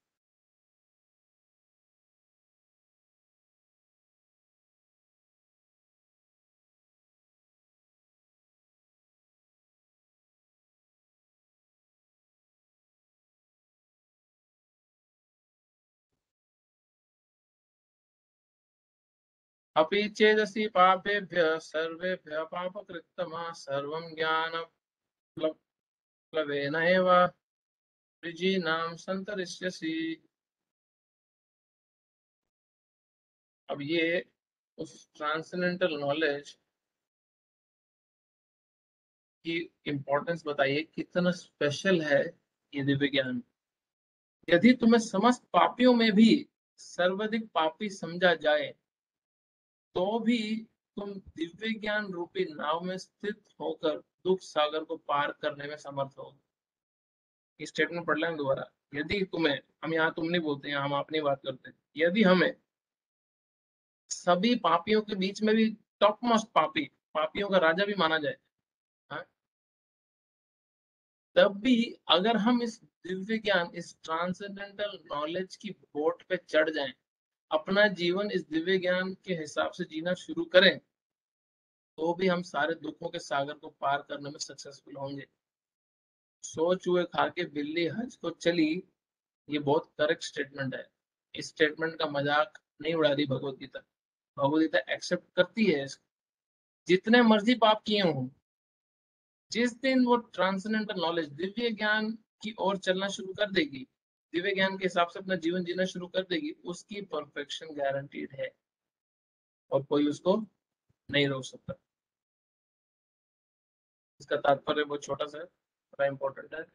अपि चेदसि पापेभ्यः सर्वेभ्यः पापकृत्तमः सर्वं ज्ञानप्लवेन एव वृजीनां सन्तरिष्यसि। अब ये उस ट्रांसेंडेंटल नॉलेज की इंपॉर्टेंस बताइए, कितना स्पेशल है ये दिव्य ज्ञान। यदि तुम्हें समस्त पापियों में भी सर्वाधिक पापी समझा जाए, तो भी तुम दिव्य ज्ञान रूपी नाव में स्थित होकर दुख सागर को पार करने में समर्थ हो। ये स्टेटमेंट पढ़ लें दोबारा। यदि तुम्हें, हम यहाँ तुम नहीं बोलते हैं, हम अपनी बात करते हैं, यदि हमें सभी पापियों के बीच में भी टॉप मोस्ट पापी, पापियों का राजा भी माना जाए, हाँ, तब भी अगर हम इस दिव्य ज्ञान, इस ट्रांसेंडेंटल नॉलेज की बोट पे चढ़ जाएं, अपना जीवन इस दिव्य ज्ञान के हिसाब से जीना शुरू करें, तो भी हम सारे दुखों के सागर को पार करने में सक्सेसफुल होंगे। सो चूहे खा के बिल्ली हज को चली, ये बहुत करेक्ट स्टेटमेंट है। इस स्टेटमेंट का मजाक नहीं उड़ा रही भगवत गीता। भगवत गीता एक्सेप्ट करती है इसको। जितने मर्जी पाप किए हों, जिस दिन वो ट्रांसेंडेंटल नॉलेज, दिव्य ज्ञान की ओर चलना शुरू कर देगी, दिव्य ज्ञान के हिसाब से अपना जीवन जीना शुरू कर देगी, उसकी परफेक्शन गारंटीड है और कोई उसको नहीं रोक सकता। इसका तात्पर्य बहुत छोटा सा है, बड़ा इंपॉर्टेंट है।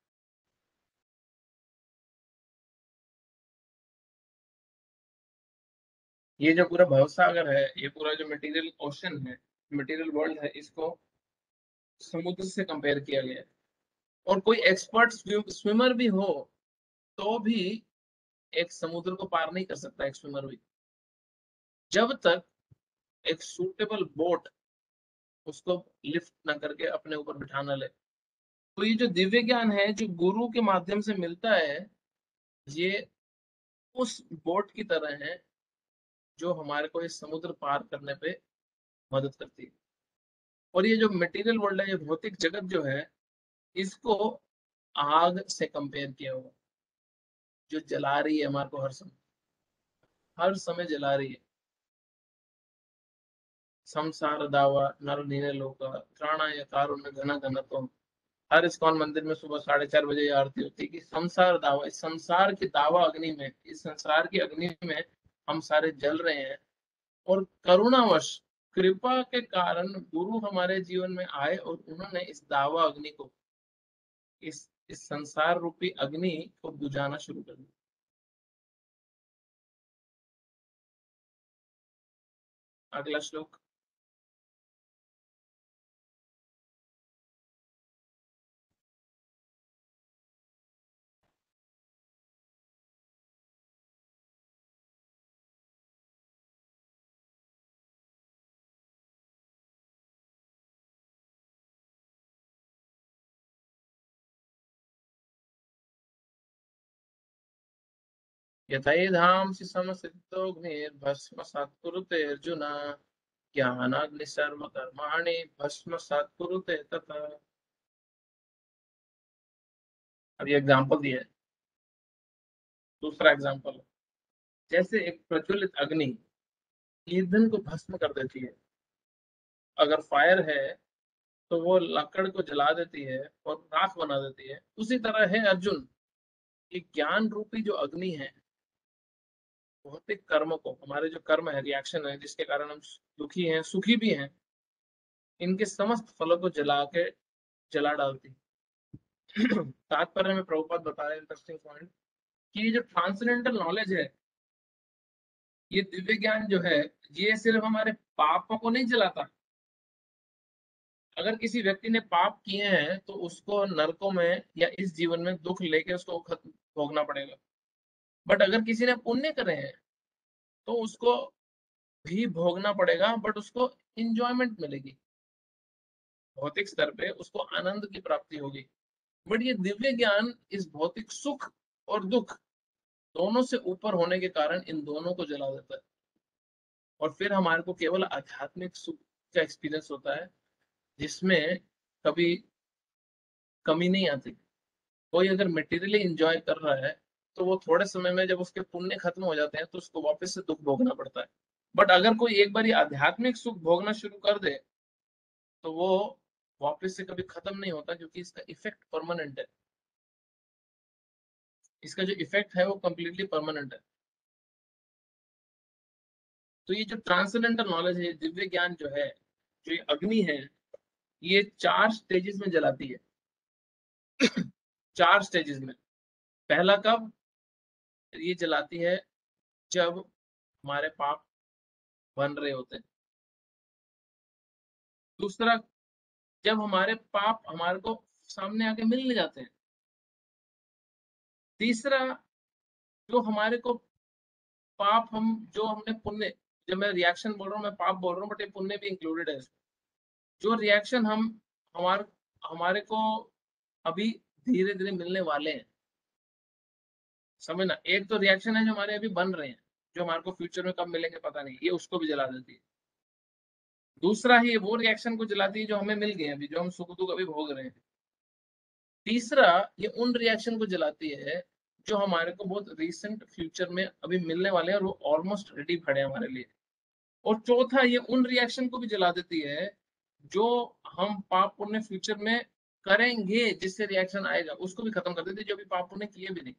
ये जो पूरा भवसागर है, ये पूरा जो मटेरियल ओशन है, मटेरियल वर्ल्ड है, इसको समुद्र से कंपेयर किया गया है। और कोई एक्सपर्ट स्विमर भी हो, तो भी एक समुद्र को पार नहीं कर सकता एक स्विमर भी, जब तक एक सूटेबल बोट उसको लिफ्ट ना करके अपने ऊपर बिठा ना ले। तो ये जो दिव्य ज्ञान है, जो गुरु के माध्यम से मिलता है, ये उस बोट की तरह है जो हमारे को इस समुद्र पार करने पे मदद करती है। और ये जो मटेरियल वर्ल्ड है, ये भौतिक जगत जो है, इसको आग से कंपेयर किया हुआ, जो जला रही है हमारे को हर समय जला रही है। संसार दावा नर नीने लोका त्राणाय कारुण्य घन घनत्वम। हर इस्कॉन मंदिर में सुबह 4:30 बजे ये आरती होती है कि संसार दावा, इस संसार की दावा अग्नि में, इस संसार की अग्नि में हम सारे जल रहे हैं। और करुणावश, कृपा के कारण गुरु हमारे जीवन में आए और उन्होंने इस दावा अग्नि को, इस संसार रूपी अग्नि को बुझाना शुरू कर दिया। अगला श्लोक। यथैधांसि समसिद्धोऽग्निर्भस्मसात् कुरुते अर्जुन ज्ञानाग्नि सर्वकर्माणि भस्मसात् कुरुते तथा। अब ये एग्जांपल दिया है, दूसरा एग्जांपल। जैसे एक प्रज्वलित अग्नि ईंधन को भस्म कर देती है, अगर फायर है तो वो लकड़ को जला देती है और राख बना देती है, उसी तरह है अर्जुन, ये ज्ञान रूपी जो अग्नि है, भौतिक कर्म को, हमारे जो कर्म है, रिएक्शन है, जिसके कारण हम दुखी हैं सुखी भी हैं, इनके समस्त फलों को जला डालती। तात्पर्य में प्रभुपाद बता रहे हैं इंटरेस्टिंग पॉइंट, कि ये जो ट्रांसेंडेंटल नॉलेज है, ये दिव्य ज्ञान जो है, ये सिर्फ हमारे पापों को नहीं जलाता। अगर किसी व्यक्ति ने पाप किए हैं तो उसको नरकों में या इस जीवन में दुख लेके उसको खत्म भोगना पड़ेगा। बट अगर किसी ने पुण्य करे हैं तो उसको भी भोगना पड़ेगा, बट उसको इंजॉयमेंट मिलेगी, भौतिक स्तर पे उसको आनंद की प्राप्ति होगी। बट ये दिव्य ज्ञान इस भौतिक सुख और दुख दोनों से ऊपर होने के कारण इन दोनों को जला देता है, और फिर हमारे को केवल आध्यात्मिक सुख का एक्सपीरियंस होता है, जिसमें कभी कमी नहीं आती। कोई अगर मटेरियली एंजॉय कर रहा है तो वो थोड़े समय में जब उसके पुण्य खत्म हो जाते हैं तो उसको वापस से दुख भोगना पड़ता है। बट अगर कोई एक बार आध्यात्मिक सुख भोगना शुरू कर दे तो वो वापस से कभी खत्म नहीं होता, क्योंकि इसका इफेक्ट परमानेंट है। इसका जो इफेक्ट है वो कंप्लीटली परमानेंट है। तो ये जो ट्रांसेंडेंटल नॉलेज है, दिव्य ज्ञान जो है, जो ये अग्नि है, ये 4 स्टेजेस में जलाती है। 4 स्टेजेस में। पहला कब ये जलाती है? जब हमारे पाप बन रहे होते हैं। दूसरा, जब हमारे पाप हमारे को सामने आके मिलने जाते हैं। तीसरा, जो हमारे को पाप, हम जो हमने पुण्य, जब मैं रिएक्शन बोल रहा हूँ, मैं पाप बोल रहा हूँ, बट ये पुण्य भी इंक्लूडेड है। जो रिएक्शन हम हमारे हमारे को अभी धीरे धीरे मिलने वाले हैं, समझना। एक तो रिएक्शन है जो हमारे अभी बन रहे हैं, जो हमारे को फ्यूचर में कब मिलेंगे पता नहीं, ये उसको भी जला देती है। दूसरा ही वो रिएक्शन को जलाती है जो हमें मिल गए अभी, जो हम सुख दुख अभी भोग रहे हैं। तीसरा, ये उन रिएक्शन को जलाती है जो हमारे को बहुत रिसेंट फ्यूचर में अभी मिलने वाले हैं और वो ऑलमोस्ट रेडी खड़े हैं हमारे लिए। और चौथा, ये उन रिएक्शन को भी जला देती है जो हम पाप पुण्य फ्यूचर में करेंगे, जिससे रिएक्शन आएगा उसको भी खत्म कर देती है, जो भी पाप पुण्य किए भी नहीं।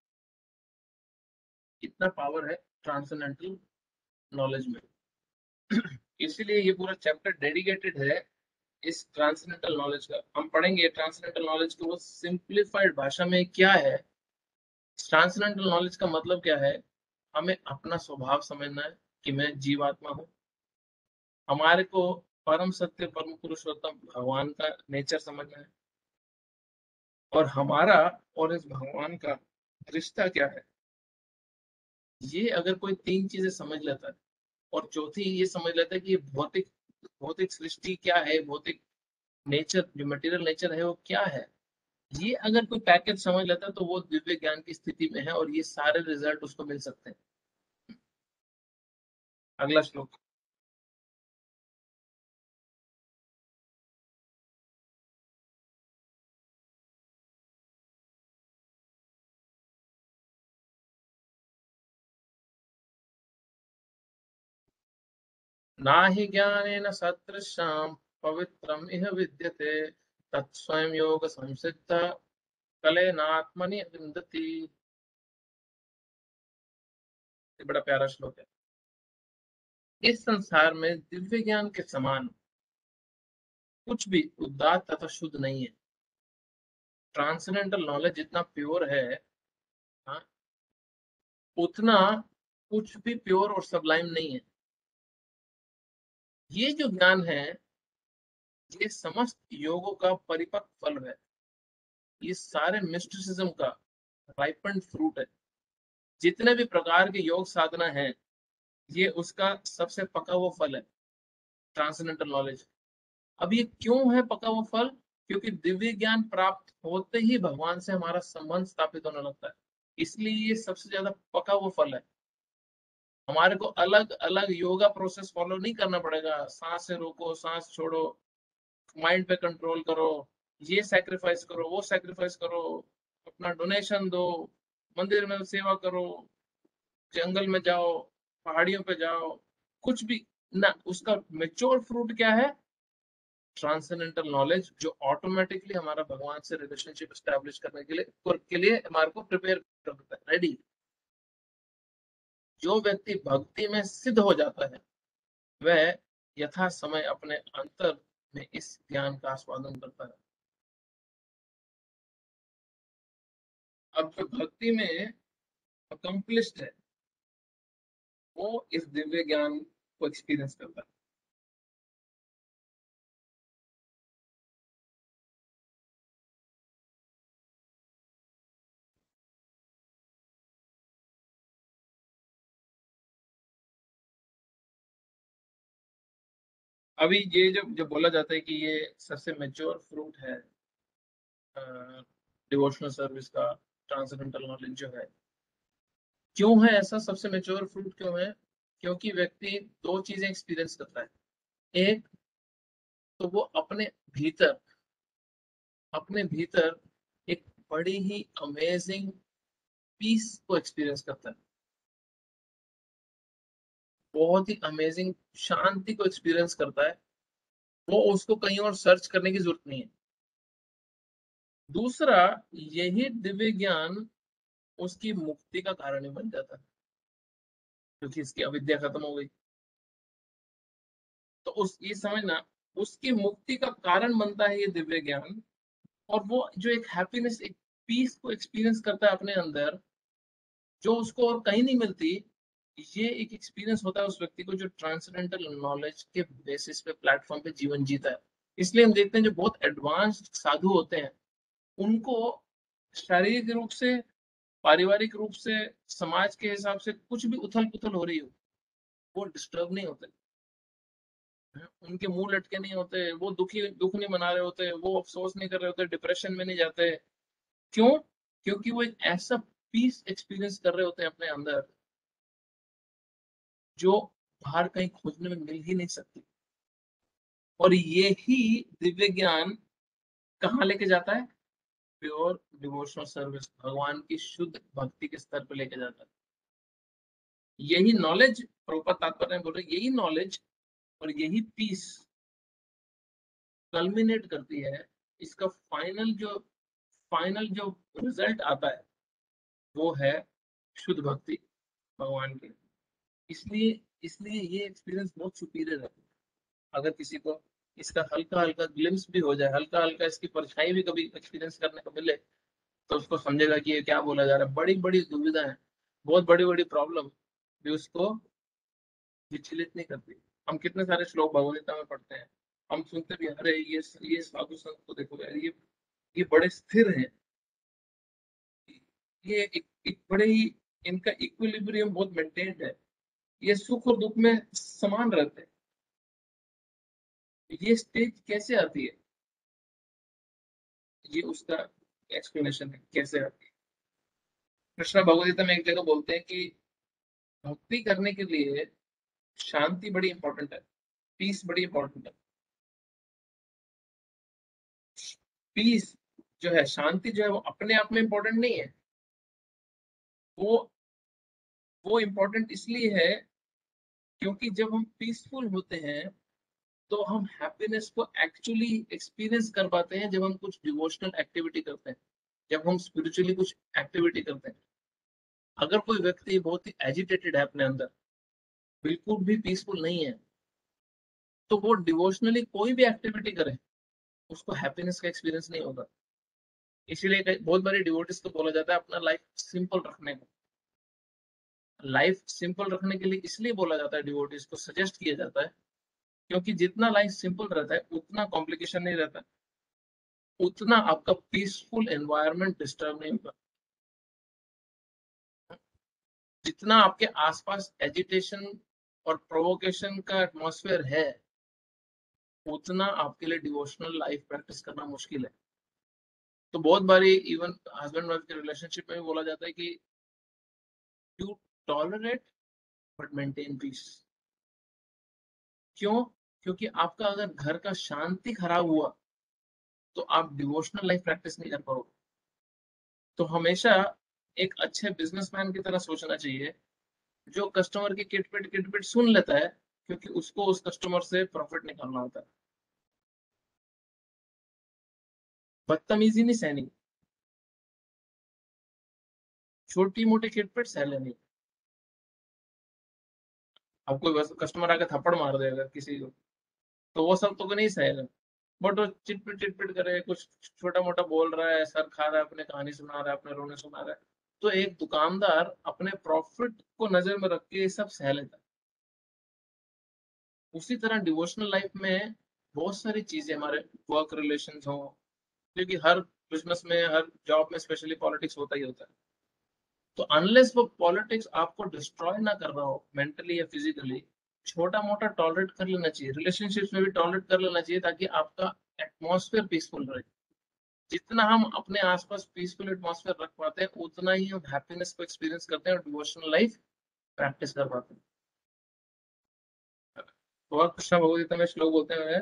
इतना पावर है ट्रांसेंडेंटल नॉलेज में। इसीलिए ये पूरा चैप्टर डेडिकेटेड है इस ट्रांसेंडेंटल नॉलेज का। हम पढ़ेंगे ट्रांसेंडेंटल नॉलेज को वो सिंप्लीफाइड भाषा में क्या है, ट्रांसेंडेंटल नॉलेज का मतलब क्या है। हमें अपना स्वभाव समझना है कि मैं जीवात्मा हूँ। हमारे को परम सत्य परम पुरुषोत्तम भगवान का नेचर समझना है, और हमारा और इस भगवान का रिश्ता क्या है। ये अगर कोई 3 चीजें समझ लेता है, और चौथी ये समझ लेता है कि ये भौतिक भौतिक सृष्टि क्या है, भौतिक नेचर जो मटेरियल नेचर है वो क्या है, ये अगर कोई पैकेज समझ लेता है तो वो दिव्य ज्ञान की स्थिति में है, और ये सारे रिजल्ट उसको मिल सकते हैं। अगला श्लोक। नाहि ज्ञानेन सदृशां पवित्रम् इह विद्यते तत्स्वयं योग संसिद्ध कलेनात्मनि विन्दति। ये बड़ा प्यारा श्लोक है। इस संसार में दिव्य ज्ञान के समान कुछ भी उदात्त तथा शुद्ध नहीं है। ट्रांसेंडेंटल नॉलेज जितना प्योर है, हाँ, उतना कुछ भी प्योर और सबलाइम नहीं है। ये जो ज्ञान है, ये समस्त योगों का परिपक्व फल है। ये सारे मिस्टिसिज्म का राइपेंड फ्रूट है। जितने भी प्रकार के योग साधना है, ये उसका सबसे पका हुआ फल है, ट्रांसेंडेंटल नॉलेज। अब ये क्यों है पका हुआ फल? क्योंकि दिव्य ज्ञान प्राप्त होते ही भगवान से हमारा संबंध स्थापित होने लगता है, इसलिए ये सबसे ज्यादा पका हुआ फल है। हमारे को अलग अलग योगा प्रोसेस फॉलो नहीं करना पड़ेगा। सांस से रोको, सांस छोड़ो, माइंड पे कंट्रोल करो, ये सैक्रिफाइस करो, वो सैक्रिफाइस करो, अपना डोनेशन दो, मंदिर में सेवा करो, जंगल में जाओ, पहाड़ियों पे जाओ, कुछ भी ना। उसका मेच्योर फ्रूट क्या है? ट्रांसेंडेंटल नॉलेज, जो ऑटोमेटिकली हमारा भगवान से रिलेशनशिप एस्टेब्लिश करने के लिए हमारे को प्रिपेयर करता है, रेडी। जो व्यक्ति भक्ति में सिद्ध हो जाता है, वह यथा समय अपने अंतर में इस ज्ञान का आस्वादन करता है। अब जो भक्ति में अकम्प्लिश्ड है, वो इस दिव्य ज्ञान को एक्सपीरियंस करता है। अभी ये जो बोला जाता है कि ये सबसे मेच्योर फ्रूट है डिवोशनल सर्विस का, ट्रांसेंडेंटल नॉलेज जो है, क्यों है ऐसा? सबसे मेच्योर फ्रूट क्यों है? क्योंकि व्यक्ति दो चीजें एक्सपीरियंस करता है। एक तो वो अपने भीतर एक बड़ी ही अमेजिंग पीस को एक्सपीरियंस करता है, बहुत ही अमेजिंग शांति को एक्सपीरियंस करता है। वो उसको कहीं और सर्च करने की जरूरत नहीं है। दूसरा, यही दिव्य ज्ञान उसकी मुक्ति का कारण ही बन जाता है, क्योंकि इसकी अविद्या खत्म हो गई। तो ये समझना, उसकी मुक्ति का कारण बनता है ये दिव्य ज्ञान। और वो जो एक हैप्पीनेस, एक पीस को एक्सपीरियंस करता है अपने अंदर, जो उसको और कहीं नहीं मिलती। ये एक एक्सपीरियंस होता है उस व्यक्ति को जो ट्रांसेंडेंटल नॉलेज के बेसिस पे, प्लेटफॉर्म पे जीवन जीता है। इसलिए हम देखते हैं जो बहुत एडवांस्ड साधु होते हैं, उनको शारीरिक रूप से, पारिवारिक रूप से, समाज के हिसाब से कुछ भी उथल पुथल हो रही हो, वो डिस्टर्ब नहीं होते। उनके मुंह लटके नहीं होते, वो दुख नहीं मना रहे होते, वो अफसोस नहीं कर रहे होते, डिप्रेशन में नहीं जाते। क्यों? क्योंकि वो एक ऐसा पीस एक्सपीरियंस कर रहे होते हैं अपने अंदर, जो बाहर कहीं खोजने में मिल ही नहीं सकती। और यही दिव्य ज्ञान कहाँ लेके जाता है? प्योर डिवोशनल सर्विस, भगवान की शुद्ध भक्ति के स्तर पर लेके जाता है। यही नॉलेज, प्रभुपाद तात्पर्य में बोल रहे, यही नॉलेज और यही पीस कल्मिनेट करती है। इसका फाइनल जो रिजल्ट आता है, वो है शुद्ध भक्ति भगवान की। इसलिए इसलिए ये एक्सपीरियंस बहुत सुपीरियर है। अगर किसी को इसका हल्का हल्का ग्लिम्स भी हो जाए, हल्का हल्का इसकी परछाई भी कभी एक्सपीरियंस करने को मिले, तो उसको समझेगा कि ये क्या बोला जा रहा है। बड़ी बड़ी दुविधा है, बहुत बड़ी बड़ी प्रॉब्लम भी उसको विचलित नहीं करती। हम कितने सारे श्लोक भगवद गीता में पढ़ते हैं, हम सुनते भी, अरे ये साधु संत को देखो यार, ये बड़े स्थिर हैं, ये एक बड़े ही, इनका इक्विलिब्रियम बहुत मेंटेन्ड है, ये सुख और दुख में समान रहते हैं। ये स्टेज कैसे आती है? ये उसका एक्सप्लेनेशन है कैसे आती है। कृष्ण भगवद गीता में एक जगह बोलते हैं कि भक्ति करने के लिए शांति बड़ी इंपॉर्टेंट है, पीस बड़ी इंपॉर्टेंट है। पीस जो है, शांति जो है, वो अपने आप में इंपॉर्टेंट नहीं है। वो वो इंपॉर्टेंट इसलिए है क्योंकि जब हम पीसफुल होते हैं तो हम हैप्पीनेस को एक्चुअली एक्सपीरियंस कर पाते हैं जब हम कुछ डिवोशनल एक्टिविटी करते हैं, जब हम स्पिरिचुअली कुछ एक्टिविटी करते हैं। अगर कोई व्यक्ति बहुत ही एजिटेटेड है अपने अंदर, बिल्कुल भी पीसफुल नहीं है, तो वो डिवोशनली कोई भी एक्टिविटी करे, उसको हैप्पीनेस का एक्सपीरियंस नहीं होगा। इसीलिए बहुत बारी डिवोटिस को बोला जाता है अपना लाइफ सिंपल रखने को। लाइफ सिंपल रखने के लिए इसलिए बोला जाता है, डिवोटिस को सजेस्ट किया जाता है, क्योंकि जितना लाइफ सिंपल रहता है उतना कॉम्प्लिकेशन नहीं रहता, उतना आपका पीसफुल एनवायरनमेंट डिस्टर्ब नहीं होगा। जितना आपके आसपास एजिटेशन और प्रोवोकेशन का एटमॉस्फेयर है, उतना आपके लिए डिवोशनल लाइफ प्रैक्टिस करना मुश्किल है। तो बहुत बारी इवन हस्बैंड वाइफ के रिलेशनशिप में भी बोला जाता है कि you tolerate but maintain peace. क्यों? क्योंकि आपका अगर घर का शांति खराब हुआ तो आप डिवोशनल लाइफ प्रैक्टिस नहीं कर पाओगे। तो हमेशा एक अच्छे बिजनेसमैन की तरह सोचना चाहिए, जो कस्टमर की किटपिट सुन लेता है, क्योंकि उसको उस कस्टमर से प्रॉफिट निकालना होता है। बदतमीजी नहीं सहनी, छोटी मोटी किटपिट सह लेनी। अब कोई कस्टमर आके थप्पड़ मार देगा किसी को, तो वो सब तो नहीं सहेगा। बट वो चिटपिट करे, कुछ छोटा मोटा बोल रहा है, सर खा रहा है, अपने कहानी सुना रहा है, अपने रोने सुना रहा है, तो एक दुकानदार अपने प्रॉफिट को नजर में रख के ये सब सह लेता है। उसी तरह डिवोशनल लाइफ में बहुत सारी चीजें, हमारे वर्क रिलेशन हो, क्योंकि हर बिजनेस में, हर जॉब में स्पेशली पॉलिटिक्स होता ही होता है। तो अनलेस वो पॉलिटिक्स आपको डिस्ट्रॉय ना कर रहा हो मेंटली या फिजिकली, छोटा मोटा टॉलरेट कर लेना चाहिए। रिलेशनशिप्स में भी टॉलरेट कर लेना चाहिए, ताकि आपका एटमॉस्फेयर पीसफुल रहे। जितना हम अपने आसपास पीसफुल एटमॉस्फेयर रख पाते हैं, उतना ही हम हैप्पीनेस को एक्सपीरियंस करते हैं और डिवोशनल लाइफ प्रैक्टिस कर पाते हैं। और कृष्ण भगवदगीता में श्लोक बोलते हैं,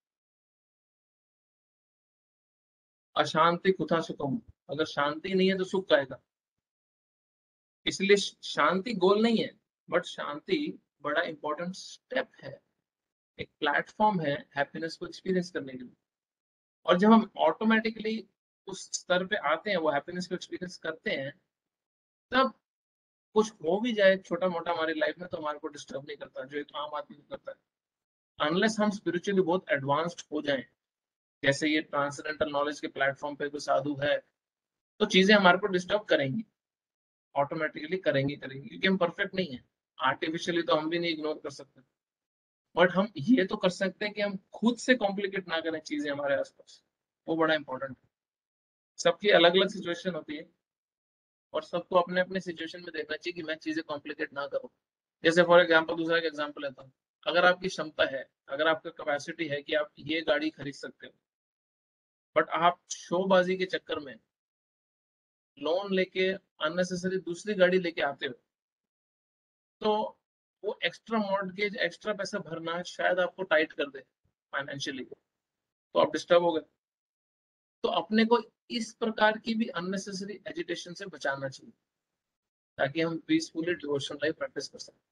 अशांति कुथा सुखम। अगर शांति नहीं है तो सुख आएगा। इसलिए शांति गोल नहीं है, बट शांति बड़ा इंपॉर्टेंट स्टेप है, एक प्लेटफॉर्म है हैप्पीनेस को एक्सपीरियंस करने के लिए। और जब हम ऑटोमेटिकली उस स्तर पे आते हैं, वो हैप्पीनेस को एक्सपीरियंस करते हैं, तब कुछ हो भी जाए छोटा मोटा हमारी लाइफ में, तो हमारे को डिस्टर्ब नहीं करता, जो एक आम आदमी को करता है। अनलेस हम स्पिरिचुअली बहुत एडवांस्ड हो जाएं, जैसे ये ट्रांसडेंटल नॉलेज के प्लेटफॉर्म पे कोई साधु है, तो चीजें हमारे को डिस्टर्ब करेंगी, ऑटोमेटिकली करेंगी, क्योंकि हम परफेक्ट नहीं है। आर्टिफिशियली तो हम भी नहीं इग्नोर कर सकते, बट हम ये तो कर सकते हैं कि हम खुद से कॉम्प्लिकेट ना करें चीजें हमारे आसपास। वो बड़ा इंपॉर्टेंट है। सबकी अलग अलग सिचुएशन होती है, और सबको अपने अपने सिचुएशन में देखना चाहिए कि मैं चीजें कॉम्प्लिकेट ना करूँ। जैसे फॉर एग्जाम्पल, दूसरा एक एग्जाम्पल लेता हूँ। अगर आपकी क्षमता है, अगर आपका कैपेसिटी है कि आप ये गाड़ी खरीद सकते हो, बट आप शोबाजी के चक्कर में लोन लेके अननेसेसरी दूसरी गाड़ी लेके आते हो, तो वो एक्स्ट्रा मॉर्टगेज, एक्स्ट्रा पैसा भरना शायद आपको टाइट कर दे फाइनेंशियली, तो आप डिस्टर्ब हो गए। तो अपने को इस प्रकार की भी अननेसेसरी एजिटेशन से बचाना चाहिए, ताकि हम पीसफुली डिवोशन लाइफ प्रैक्टिस कर सकें।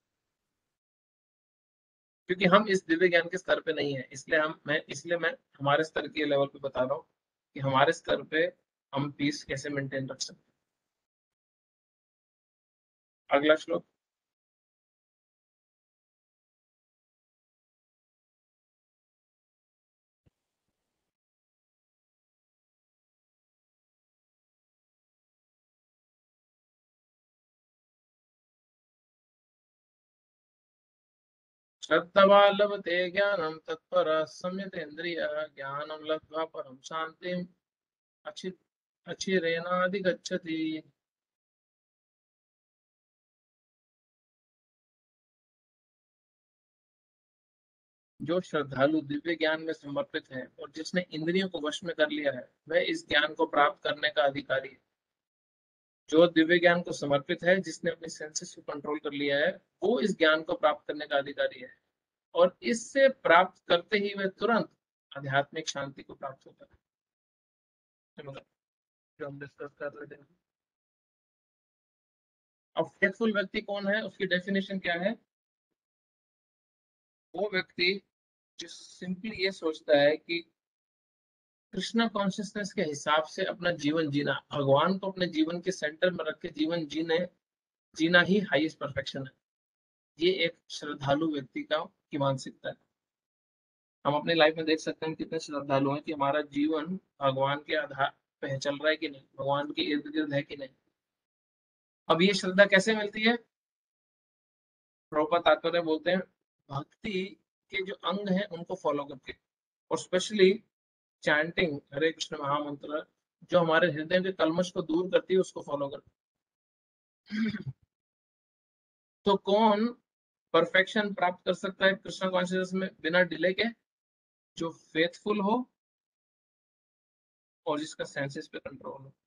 क्योंकि हम इस दिव्य ज्ञान के स्तर पे नहीं है, इसलिए मैं हमारे स्तर के लेवल पे बता रहा हूँ कि हमारे स्तर पे हम पीस कैसे मेंटेन रख सकते हैं। अगला श्लोक। श्रद्धवा लभते ज्ञानम तत्पर संयतेन्द्रिय, ज्ञानम लब्ध्वा परम शांतिम अच्छी अच्छिरेनाधिगच्छति। जो श्रद्धालु दिव्य ज्ञान में समर्पित है और जिसने इंद्रियों को वश में कर लिया है, वह इस ज्ञान को प्राप्त करने का अधिकारी है। जो दिव्य ज्ञान को समर्पित है, जिसने अपनी सेंसेस को कंट्रोल कर लिया है, वो इस ज्ञान को प्राप्त करने का अधिकारी है। और इससे प्राप्त करते ही वह तुरंत आध्यात्मिक शांति को प्राप्त होता है। जो हम डिस्कस कर रहे थे। अब फेथफुल व्यक्ति कौन है, उसकी डेफिनेशन क्या है? वो व्यक्ति जो सिंपली ये सोचता है कि कृष्णा कॉन्शियसनेस के हिसाब से अपना जीवन जीना, भगवान को अपने जीवन के सेंटर में रख के जीवन जीना ही हाईएस्ट परफेक्शन है। ये एक श्रद्धालु व्यक्ति की मानसिकता है। हम अपनी लाइफ में देख सकते हैं कितने श्रद्धालु हैं कि हमारा जीवन भगवान के आधार पे चल रहा है कि नहीं, भगवान के इर्द गिर्द है कि नहीं। अब ये श्रद्धा कैसे मिलती है? प्रभुपाद तात्पर्य बोलते हैं भक्ति के जो अंग हैं उनको फॉलो करके, और स्पेशली चैंटिंग हरे कृष्ण महामंत्र जो हमारे हृदय के कलमश को दूर करती है उसको फॉलो करके। तो कौन परफेक्शन प्राप्त कर सकता है कृष्ण कॉन्शियसनेस में बिना डिले के? जो फेथफुल हो और जिसका सेंसेस पे कंट्रोल हो।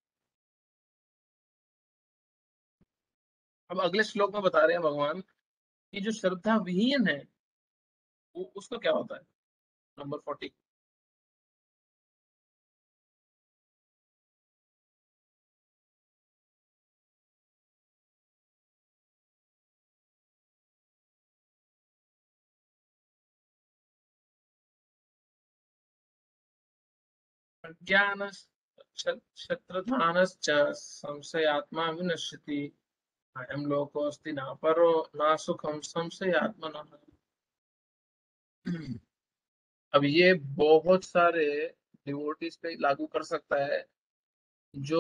अब अगले श्लोक में बता रहे हैं भगवान कि जो श्रद्धा विहीन है वो उसको क्या होता है। नंबर 40। ज्ञान शत्रधानश्च संशयात्मा विनश्यति अयं लोकोऽस्ति न परो न सुखम संशयात्मनः। अब ये बहुत सारे डिवोटीज पे लागू कर सकता है जो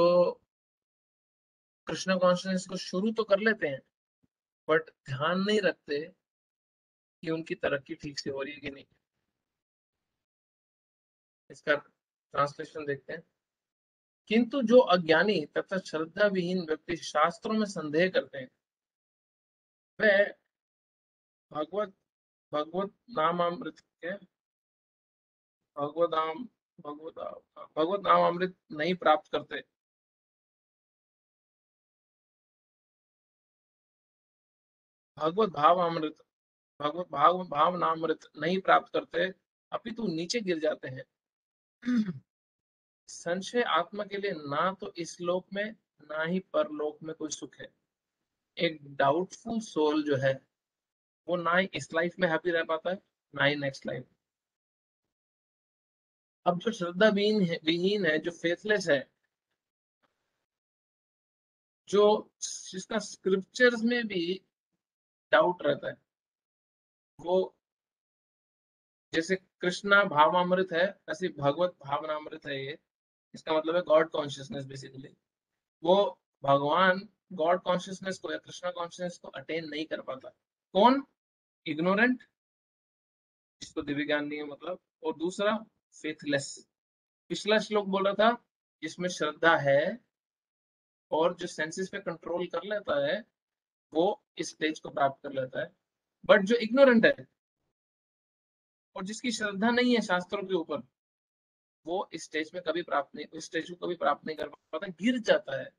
कृष्ण कॉन्शियसनेस को शुरू तो कर लेते हैं बट ध्यान नहीं रखते कि उनकी तरक्की ठीक से हो रही है कि नहीं। इसका ट्रांसलेशन देखते हैं। किंतु जो अज्ञानी तथा श्रद्धा विहीन व्यक्ति शास्त्रों में संदेह करते हैं वह भगवत भगवत नामामृत के भगवत नाम भगवत भगवत नामामृत नहीं प्राप्त करते। भगवत भाव अमृत भगवत भाव नामृत नहीं प्राप्त करते अपितु नीचे गिर जाते हैं। संशय आत्मा के लिए ना तो इस लोक में ना ही परलोक में कोई सुख है। एक डाउटफुल सोल जो है वो ना ही इस लाइफ में हैप्पी रह पाता है ना ही नेक्स्ट लाइफ। अब जो श्रद्धा विहीन है, जो फेथलेस है, जो जिसका स्क्रिप्चर्स में भी डाउट रहता है, वो जैसे कृष्णा भावामृत है ऐसे भगवत भावनामृत है। ये इसका मतलब है गॉड कॉन्शियसनेस। बेसिकली वो भगवान गॉड कॉन्शियसनेस को या कृष्णा कॉन्शियसनेस को अटेन नहीं कर पाता। कौन? इग्नोरेंट, जिसको दिव्य ज्ञान नहीं है मतलब, और दूसरा फेथलेस। पिछला श्लोक बोल रहा था जिसमें श्रद्धा है और जो सेंसेस पे कंट्रोल कर लेता है वो इस स्टेज को प्राप्त कर लेता है। बट जो इग्नोरेंट है और जिसकी श्रद्धा नहीं है शास्त्रों के ऊपर, वो इस स्टेज में कभी प्राप्त नहीं, उस स्टेज को कभी प्राप्त नहीं कर पाता, गिर जाता है।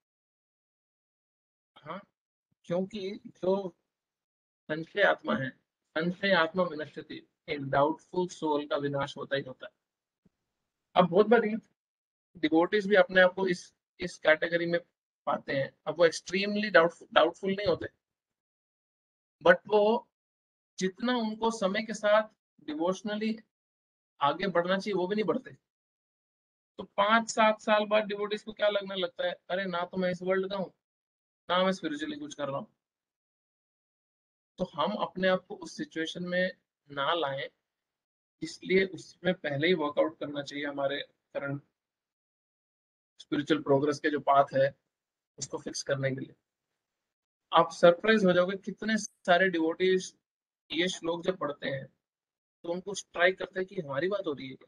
हाँ, क्योंकि जो संशय आत्मा है, संशय आत्मा विनश्यति, एक डाउटफुल सोल का विनाश होता ही होता है। अब बहुत बारी डिवोटीज भी अपने आप को इस कैटेगरी में पाते हैं। अब वो एक्सट्रीमली डाउटफुल नहीं होते, बट वो जितना उनको समय के साथ डिवोशनली आगे बढ़ना चाहिए वो भी नहीं बढ़ते। तो 5-7 साल बाद डिवोटीज को क्या लगने लगता है, अरे ना तो मैं इस वर्ल्ड का हूँ ना मैं स्पिरिचुअली कुछ कर रहा हूँ। तो हम अपने आप को उस सिचुएशन में ना लाएं, इसलिए उसमें पहले ही वर्कआउट करना चाहिए हमारे करंट स्पिरिचुअल प्रोग्रेस के जो पाथ है उसको फिक्स करने के लिए। आप सरप्राइज हो जाओगे कितने सारे डिवोटीज ये श्लोक जब पढ़ते हैं तो उनको स्ट्राइक करते हैं कि हमारी बात हो रही है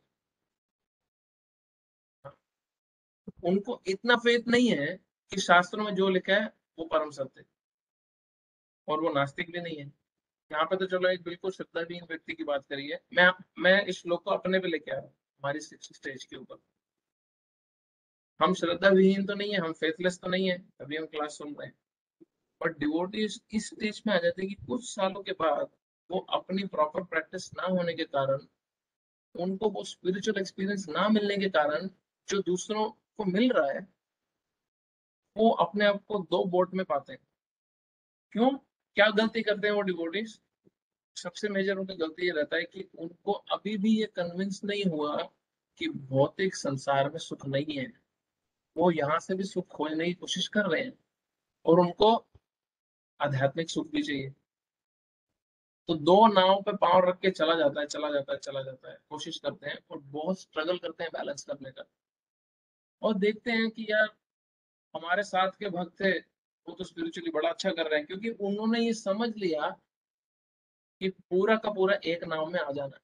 क्या। उनको इतना फेथ नहीं है कि शास्त्रों में जो लिखा है वो परम सत्य है, और वो नास्तिक भी नहीं है। यहाँ पे तो चलो एक बिल्कुल श्रद्धाहीन व्यक्ति की बात करी है। मैं इस श्लोक को अपने पे लेके आ रहा हूँ हमारी स्टेज के ऊपर। हम श्रद्धा विहीन तो नहीं है, हम फेथलेस तो नहीं है, तभी हम क्लास सुन रहे हैं। बट डिवोटीज इस स्टेज में आ जाते हैं कि कुछ सालों के बाद वो अपनी प्रॉपर प्रैक्टिस ना होने के कारण, उनको वो स्पिरिचुअल एक्सपीरियंस ना मिलने के कारण जो दूसरों को मिल रहा है, वो अपने आप को दो बोट में पाते हैं। क्यों? क्या गलती करते हैं वो डिवोटीज? सबसे मेजर उनकी गलती ये रहता है कि उनको अभी भी ये कन्विंस नहीं हुआ कि भौतिक संसार में सुख नहीं है। वो यहाँ से भी सुख खोजने की कोशिश कर रहे हैं और उनको आध्यात्मिक सुख भी चाहिए। तो दो नाव पे पांव रख के चला जाता है, चला जाता है, चला जाता है, कोशिश करते हैं और बहुत स्ट्रगल करते हैं बैलेंस करने का। और देखते हैं कि यार हमारे साथ के भक्त थे, वो तो स्पिरिचुअली बड़ा अच्छा कर रहे हैं, क्योंकि उन्होंने ये समझ लिया कि पूरा का पूरा एक नाव में आ जाना है।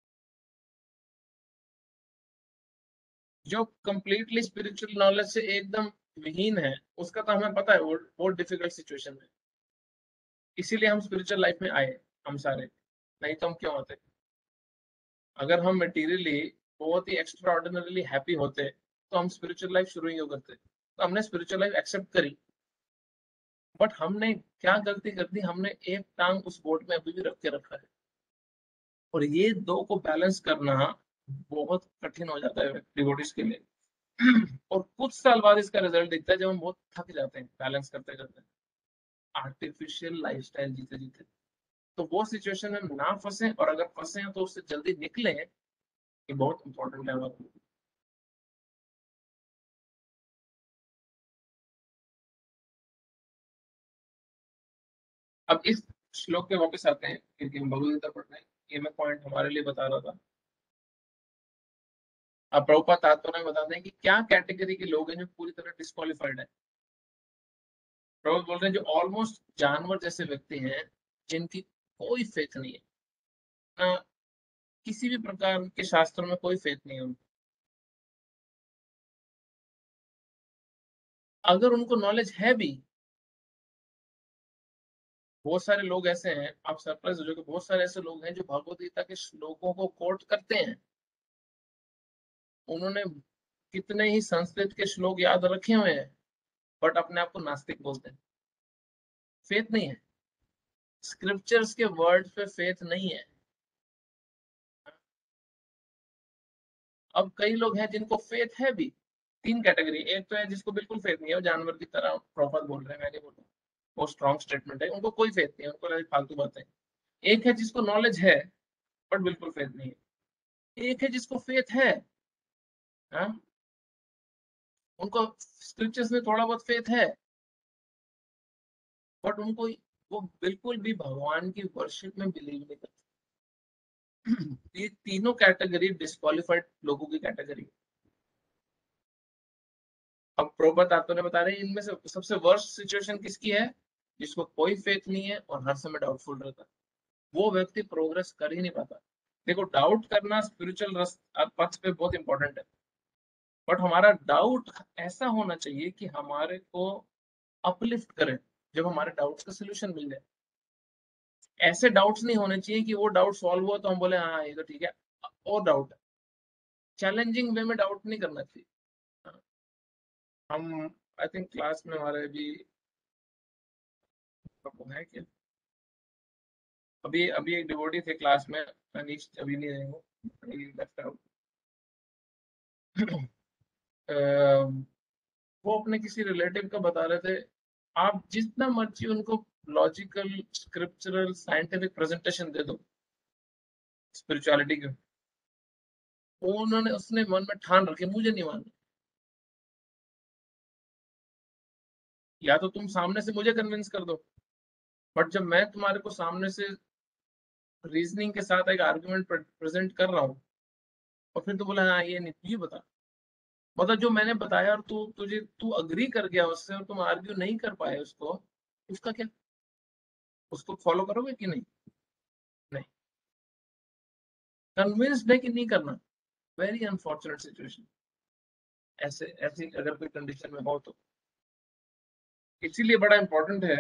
जो कंप्लीटली स्पिरिचुअल नॉलेज से एकदम विहीन है, उसका तो हमें पता है वो बहुत डिफिकल्ट सिचुएशन है। इसीलिए हम स्पिरिचुअल लाइफ में आए, हम सारे, नहीं तो हम क्यों आते। अगर हम मटेरियली बहुत ही एक्स्ट्रा ऑर्डिनरीली हैप्पी होते तो हम स्पिरिचुअल लाइफ शुरू ही क्यों करते। तो हमने स्पिरिचुअल लाइफ एक्सेप्ट करी, बट हमने क्या गलती कर दी, हमने एक टांग उस बोट में अभी भी रख के रखा है। और ये दो को बैलेंस करना बहुत कठिन हो जाता है डिवोटीज के लिए। और कुछ साल बाद इसका रिजल्ट दिखता है, जब हम बहुत थक जाते हैं बैलेंस करते करते, आर्टिफिशियल लाइफस्टाइल जीते जीते। तो वो सिचुएशन में ना फंसे, और अगर फंसे हैं तो उससे जल्दी निकले, ये बहुत इंपॉर्टेंट है हमारे लिए। अब इस श्लोक पे वापस आते हैं, क्योंकि हम भगवद गीता पढ़ रहे हैं। ये मैं पॉइंट हमारे लिए बता रहा था। अब प्रभुपाद तात्पर्य में बताते हैं कि क्या कैटेगरी के लोग हैं जो पूरी तरह डिस्क्वालिफाइड है। प्रभुपाद बोल रहे हैं जो ऑलमोस्ट जानवर जैसे व्यक्ति हैं, जिनकी कोई फेथ नहीं है, ना किसी भी प्रकार के शास्त्रों में कोई फेथ नहीं है उनको। अगर उनको नॉलेज है भी, बहुत सारे लोग ऐसे हैं, आप सरप्राइज हो जाओगे, बहुत सारे ऐसे लोग हैं जो भगवत गीता के श्लोकों को कोट करते हैं। उन्होंने कितने ही संस्कृत के श्लोक याद रखे हुए हैं, बट अपने आप को नास्तिक बोलते हैं। फेथ नहीं है, स्क्रिप्चर्स के वर्ड पे फेथ नहीं है। अब कई लोग हैं जिनको फेथ है भी। तीन कैटेगरी, एक तो है जिसको बिल्कुल फेथ नहीं है, वो जानवर की तरह प्रॉपर बोल रहे हैं, मैं नहीं बोल रहा, वो स्ट्रॉन्ग स्टेटमेंट है, उनको कोई फेथ नहीं है, उनको लगे फालतू बातें। एक है जिसको नॉलेज है बट बिल्कुल फेथ नहीं है। एक है जिसको फेथ है, हाँ, उनको स्क्रिप्चर्स में थोड़ा बहुत फेथ है, बट उनको वो बिल्कुल भी भगवान की वर्शिप में बिलीव नहीं करते। ये तीनों कैटेगरी डिस्क्वालिफाइड लोगों की कैटेगरी। अब प्रभुपाद तात्पर्य बता रहे हैं इनमें से सबसे वर्स्ट सिचुएशन किसकी है, जिसको कोई फेथ नहीं है और हर समय डाउटफुल रहता है। वो व्यक्ति प्रोग्रेस कर ही नहीं पाता। देखो, डाउट करना स्पिरिचुअल पथ पे बहुत इंपॉर्टेंट है, बट हमारा डाउट ऐसा होना चाहिए कि हमारे को अपलिफ्ट करे, जब हमारे डाउट्स का सोल्यूशन मिल जाए। ऐसे डाउट्स नहीं होने चाहिए कि वो डाउट सॉल्व हुआ तो हम बोले हाँ ये तो ठीक है, और डाउट है। चैलेंजिंग वे में डाउट नहीं करना चाहिए। हाँ, हम आई थिंक क्लास में हमारे भी है क्या, अभी अभी एक डिवोटी थे क्लास में, अनीश अभी नहीं रहेंगे, लेफ्ट आउट। वो अपने किसी रिलेटिव का बता रहे थे, आप जितना मर्जी उनको लॉजिकल स्क्रिप्चरल साइंटिफिक प्रेजेंटेशन दे दो स्पिरिचुअलिटी के, उन्होंने उसने मन में ठान रखे मुझे नहीं मानना। या तो तुम सामने से मुझे कन्विंस कर दो, बट जब मैं तुम्हारे को सामने से रीजनिंग के साथ एक आर्गुमेंट प्रेजेंट कर रहा हूँ, और फिर तो बोला हाँ ये नहीं, तुझे बता, मतलब जो मैंने बताया और तू अग्री कर गया उससे और तुम आर्ग्यू नहीं कर पाए उसको, उसका क्या, उसको फॉलो करोगे कि नहीं? नहीं, कन्विंस्ड है कि नहीं करना। वेरी अनफॉर्चुनेट सिचुएशन, ऐसे ऐसी अगर कोई कंडीशन में हो तो। इसीलिए बड़ा इंपॉर्टेंट है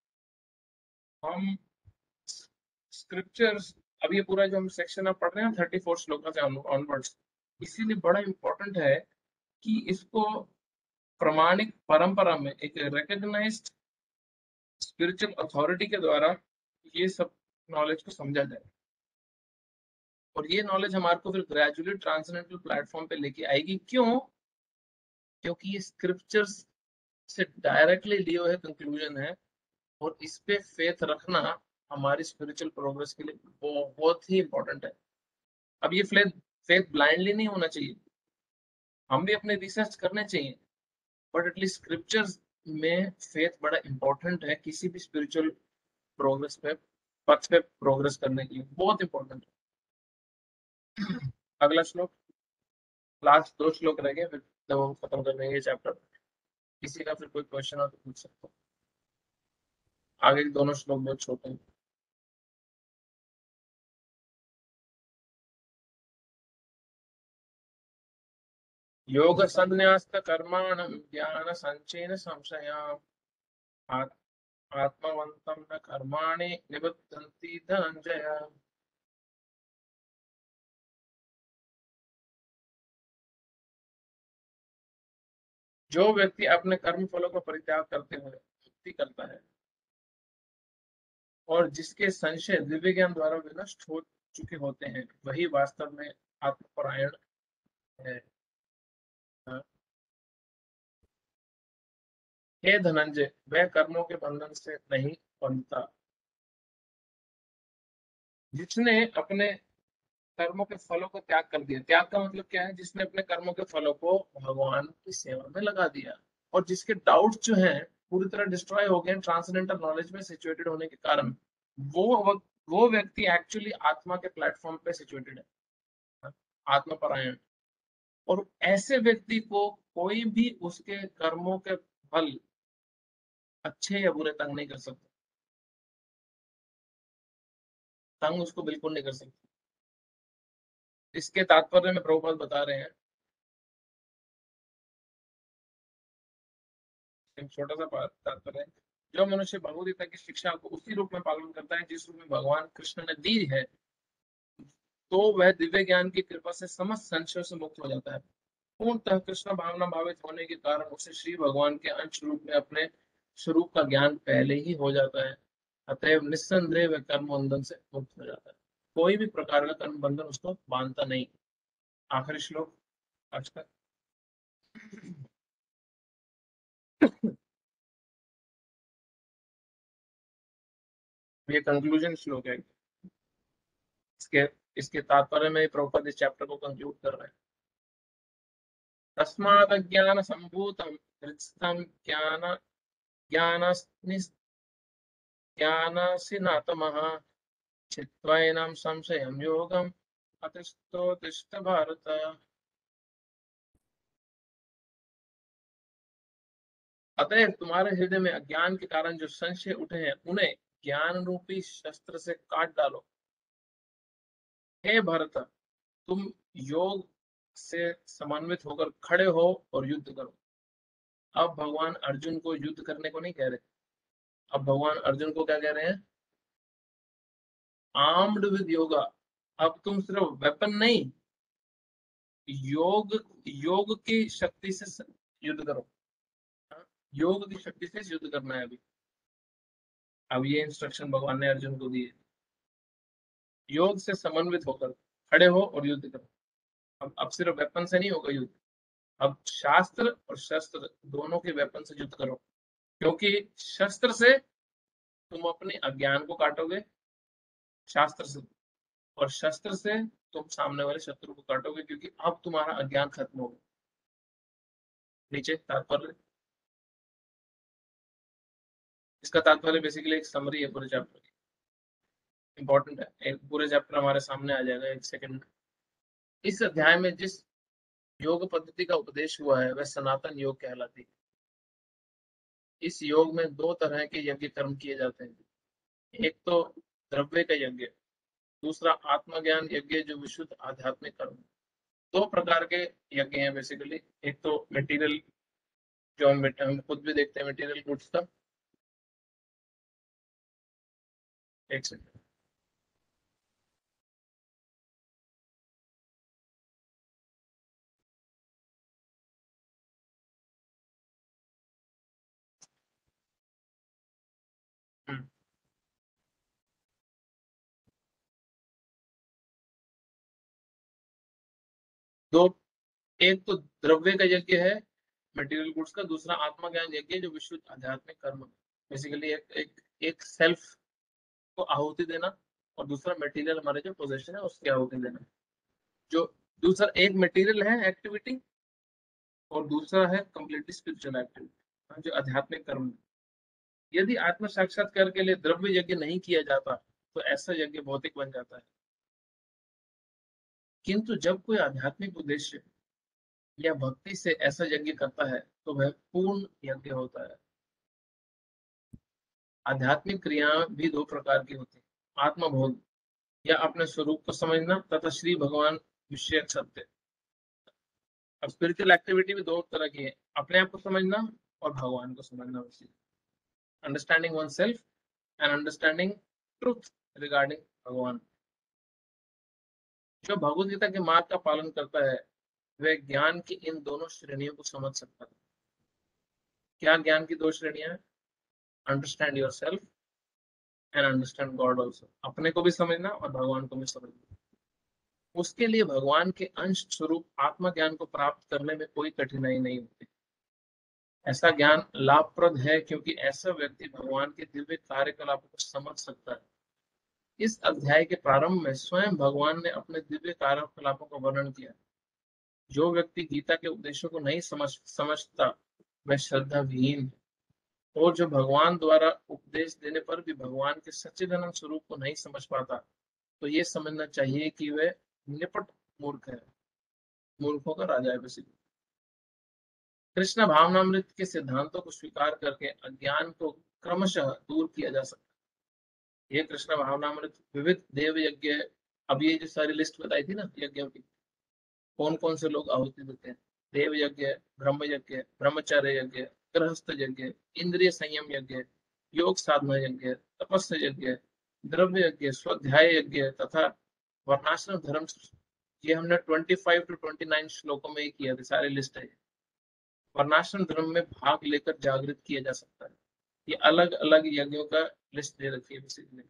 हम स्क्रिप्चर्स, अब ये पूरा जो हम सेक्शन अब पढ़ रहे हैं 34 श्लोका से ऑनवर्ड्स, इसीलिए बड़ा इंपॉर्टेंट है कि इसको प्रमाणिक परंपरा में एक रिकग्नाइज्ड स्पिरिचुअल अथॉरिटी के द्वारा ये सब नॉलेज को समझा जाए। और ये नॉलेज हमारे को फिर ग्रेजुअली ट्रांसेंडेंटल प्लेटफॉर्म पे लेके आएगी। क्यों? क्योंकि ये स्क्रिप्चर्स से डायरेक्टली लिए हुए कंक्लूजन है, और इस पे फेथ रखना हमारी स्पिरिचुअल प्रोग्रेस के लिए बहुत ही इंपॉर्टेंट है। अब ये फेथ ब्लाइंडली नहीं होना चाहिए, हम भी अपने रिसर्च करने चाहिए, बट एटलीस्ट स्क्रिप्चर्स में फेथ बड़ा इंपॉर्टेंट है किसी भी स्पिरिचुअल प्रोग्रेस पे, पथ पे प्रोग्रेस करने के लिए बहुत इंपॉर्टेंट है। अगला श्लोक, लास्ट 2 श्लोक रह गए, फिर जब हम खत्म कर देंगे चैप्टर। किसी का फिर कोई क्वेश्चन हो तो पूछ सकते हो। आगे के दोनों श्लोक बहुत छोटे हैं। योग संन्यास्त कर्माणं ज्ञान संचयन संशया आत्मवन्तं न कर्माणि निबध्नन्ति धनंजय। जो व्यक्ति अपने कर्म फलों का परित्याग करते हुए भक्ति करता है और जिसके संशय दिव्य ज्ञान द्वारा विनष्ट हो चुके होते हैं, वही वास्तव में आत्मपरायण है। हे धनंजय, वह कर्मों के बंधन से नहीं बंधता। जिसने अपने कर्मों के फलों को त्याग कर दिया, त्याग का मतलब क्या है, जिसने अपने कर्मों के फलों को भगवान की सेवा में लगा दिया और जिसके डाउट जो हैं पूरी तरह डिस्ट्रॉय हो गए ट्रांसेंडेंटल नॉलेज में सिचुएटेड होने के कारण, वो व्यक्ति एक्चुअली आत्मा के प्लेटफॉर्म पे सिचुएटेड है, आत्मपरायण। और ऐसे व्यक्ति को कोई भी उसके कर्मों के फल अच्छे या बुरे तंग नहीं कर सकता, तंग उसको बिल्कुल नहीं कर सकता। इसके तात्पर्य में प्रभुपाद बता रहे हैं, एक छोटा सा तात्पर्य है, जो मनुष्य भगवद गीता की शिक्षा को उसी रूप में पालन करता है जिस रूप में भगवान कृष्ण ने दी है, तो वह दिव्य ज्ञान की कृपा से समस्त संशयों से मुक्त हो जाता है। पूर्णतः कृष्ण भावना भावित होने के कारण उसे श्री भगवान के अंश रूप में अपने स्वरूप का ज्ञान पहले ही हो जाता है। अतएव निस्संदेह वह कर्म बंधन से मुक्त हो जाता है, कोई भी प्रकार का कर्म बंधन उसको बांधता नहीं। आखिरी श्लोक आज का। ये कंक्लूजन श्लोक है। इसके इसके तात्पर्य में प्रभुपाद इस चैप्टर को कंक्लूड कर रहे हैं। तस्मात् ज्ञान संभूतम हृत्स्थं ज्ञान ज्ञानासिनातमः चित्वैनं संशयं योगम अतिष्ठोतिष्ठ भारत। अतएव तुम्हारे हृदय में अज्ञान के कारण जो संशय उठे हैं, उन्हें ज्ञान रूपी शस्त्र से काट डालो। हे भरत, तुम योग से समन्वित होकर खड़े हो और युद्ध करो। अब भगवान अर्जुन को युद्ध करने को नहीं कह रहे, अब भगवान अर्जुन को क्या कह रहे हैं, आर्म्ड विद योगा। अब तुम सिर्फ वेपन नहीं, योग योग की शक्ति से युद्ध करो। योग की शक्ति से युद्ध करना है अभी। अब ये इंस्ट्रक्शन भगवान ने अर्जुन को दी है, योग से समन्वित होकर खड़े हो और युद्ध करो। अब सिर्फ वेपन से नहीं होगा युद्ध, अब शास्त्र और शस्त्र दोनों के वेपन से युद्ध करो, क्योंकि शस्त्र से तुम अपने अज्ञान को काटोगे, शास्त्र से, और शस्त्र से तुम सामने वाले शत्रु को काटोगे, क्योंकि अब तुम्हारा अज्ञान खत्म होगा। नीचे तात्पर्य, इसका तात्पर्य बेसिकली एक समरी है पूरे चैप्टर की, इंपॉर्टेंट है, एक पूरे चैप्टर हमारे सामने आ जाएगा एक सेकंड में। इस अध्याय में जिस योग पद्धति का उपदेश हुआ है वह सनातन योग कहलाती है। इस योग में 2 तरह के यज्ञ कर्म किए जाते हैं, एक तो द्रव्य का यज्ञ, दूसरा आत्मज्ञान यज्ञ जो विशुद्ध आध्यात्मिक कर्म। 2 प्रकार के यज्ञ हैं बेसिकली, एक तो मटेरियल, जो हम खुद भी देखते हैं मटेरियल गुड्स का। एक सेकंड, दो, एक तो द्रव्य का यज्ञ है मटेरियल गुड्स का, दूसरा आत्मज्ञान यज्ञ जो विशुद्ध आध्यात्मिक कर्म। बेसिकली एक एक एक सेल्फ को आहुति देना, और दूसरा मटेरियल हमारे जो पोजेशन है उसकी आहुति देना। जो दूसरा एक मटेरियल है एक्टिविटी, और दूसरा है कंप्लीटली स्पिरिचुअल एक्टिविटी, जो आध्यात्मिक कर्म है। यदि आत्म साक्षात्कार के लिए द्रव्य यज्ञ नहीं किया जाता तो ऐसा यज्ञ भौतिक बन जाता है, किंतु जब कोई आध्यात्मिक उद्देश्य या भक्ति से ऐसा यज्ञ करता है तो वह पूर्ण यज्ञ होता है। आध्यात्मिक क्रियाएं भी दो प्रकार की होती है, आत्मबोध या अपने स्वरूप को समझना तथा श्री भगवान विषयक सत्य। अब स्पिरिचुअल एक्टिविटी भी दो तरह की है, अपने आप को समझना और भगवान को समझना। Understanding oneself and understanding truth regarding भगवान। जो भगवद गीता के मार्ग का पालन करता है वह ज्ञान की इन दोनों श्रेणियों को समझ सकता है। क्या ज्ञान की दो श्रेणियां हैं? Understand yourself and understand God also. अपने को भी समझना और भगवान को भी समझना। उसके लिए भगवान के अंश स्वरूप आत्मा ज्ञान को प्राप्त करने में कोई कठिनाई नहीं होती। ऐसा ज्ञान लाभप्रद है क्योंकि ऐसा व्यक्ति भगवान के दिव्य कार्यकलापों को समझ सकता है। इस अध्याय के प्रारंभ में स्वयं भगवान ने अपने दिव्य कार्यकलापों का वर्णन किया। जो व्यक्ति गीता के उपदेशों को नहीं समझता वह श्रद्धा विहीन है, और जो भगवान द्वारा उपदेश देने पर भी भगवान के सच्चिदानंद स्वरूप को नहीं समझ पाता तो ये समझना चाहिए कि वह निपट मूर्ख है, मूर्खों का राजा है बेसिकली। कृष्ण भावनामृत के सिद्धांतों को स्वीकार करके अज्ञान को क्रमशः दूर किया जा सकता है। ये कृष्ण भावनामृत विविध देव यज्ञ, अब ये जो सारी लिस्ट बताई थी ना यज्ञों की, कौन कौन से लोग आहुति देते हैं, देव यज्ञ, ब्रह्म यज्ञ, ब्रह्मचर्य यज्ञ, गृहस्थ यज्ञ, इंद्रिय संयम यज्ञ, योग साधना यज्ञ, तपस्या यज्ञ, द्रव्य यज्ञ, स्वाध्याय यज्ञ तथा वर्णाश्रम धर्म। ये हमने 25 to 29 श्लोकों में ही किया था, सारी लिस्ट है। वर्णाश्रम धर्म में भाग लेकर जागृत किया जा सकता है। ये अलग अलग यज्ञों का लिस्ट दे रखी है बेसिकली।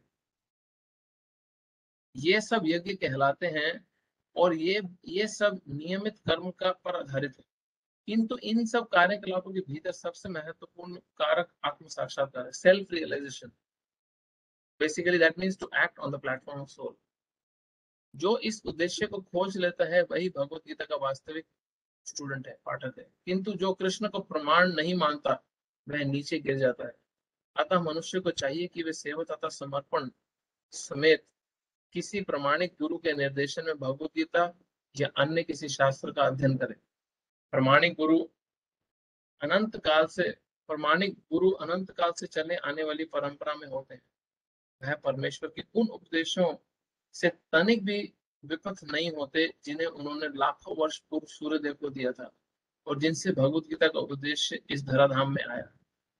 ये सब यज्ञ कहलाते हैं और ये सब नियमित कर्म का पर आधारित है, किंतु इन सब कार्यकलापों के भीतर सबसे महत्वपूर्ण कारक आत्म साक्षात्कार है, self realization. Basically that means to act on the platform of soul. जो इस उद्देश्य को खोज लेता है वही भगवत गीता का वास्तविक स्टूडेंट है, पाठक है, किंतु जो कृष्ण को प्रमाण नहीं मानता वह नीचे गिर जाता है। अतः मनुष्य को चाहिए कि वे सेवा तथा समर्पण समेत किसी प्रमाणिक गुरु के निर्देशन में भगवत गीता या अन्य किसी शास्त्र का अध्ययन करें। प्रमाणिक गुरु अनंत काल से चले आने वाली परंपरा में होते हैं। वह परमेश्वर के उन उपदेशों से तनिक भी विपथ नहीं होते जिन्हें उन्होंने लाखों वर्ष पूर्व सूर्यदेव को दिया था और जिनसे भगवत गीता का उपदेश इस धराधाम में आया।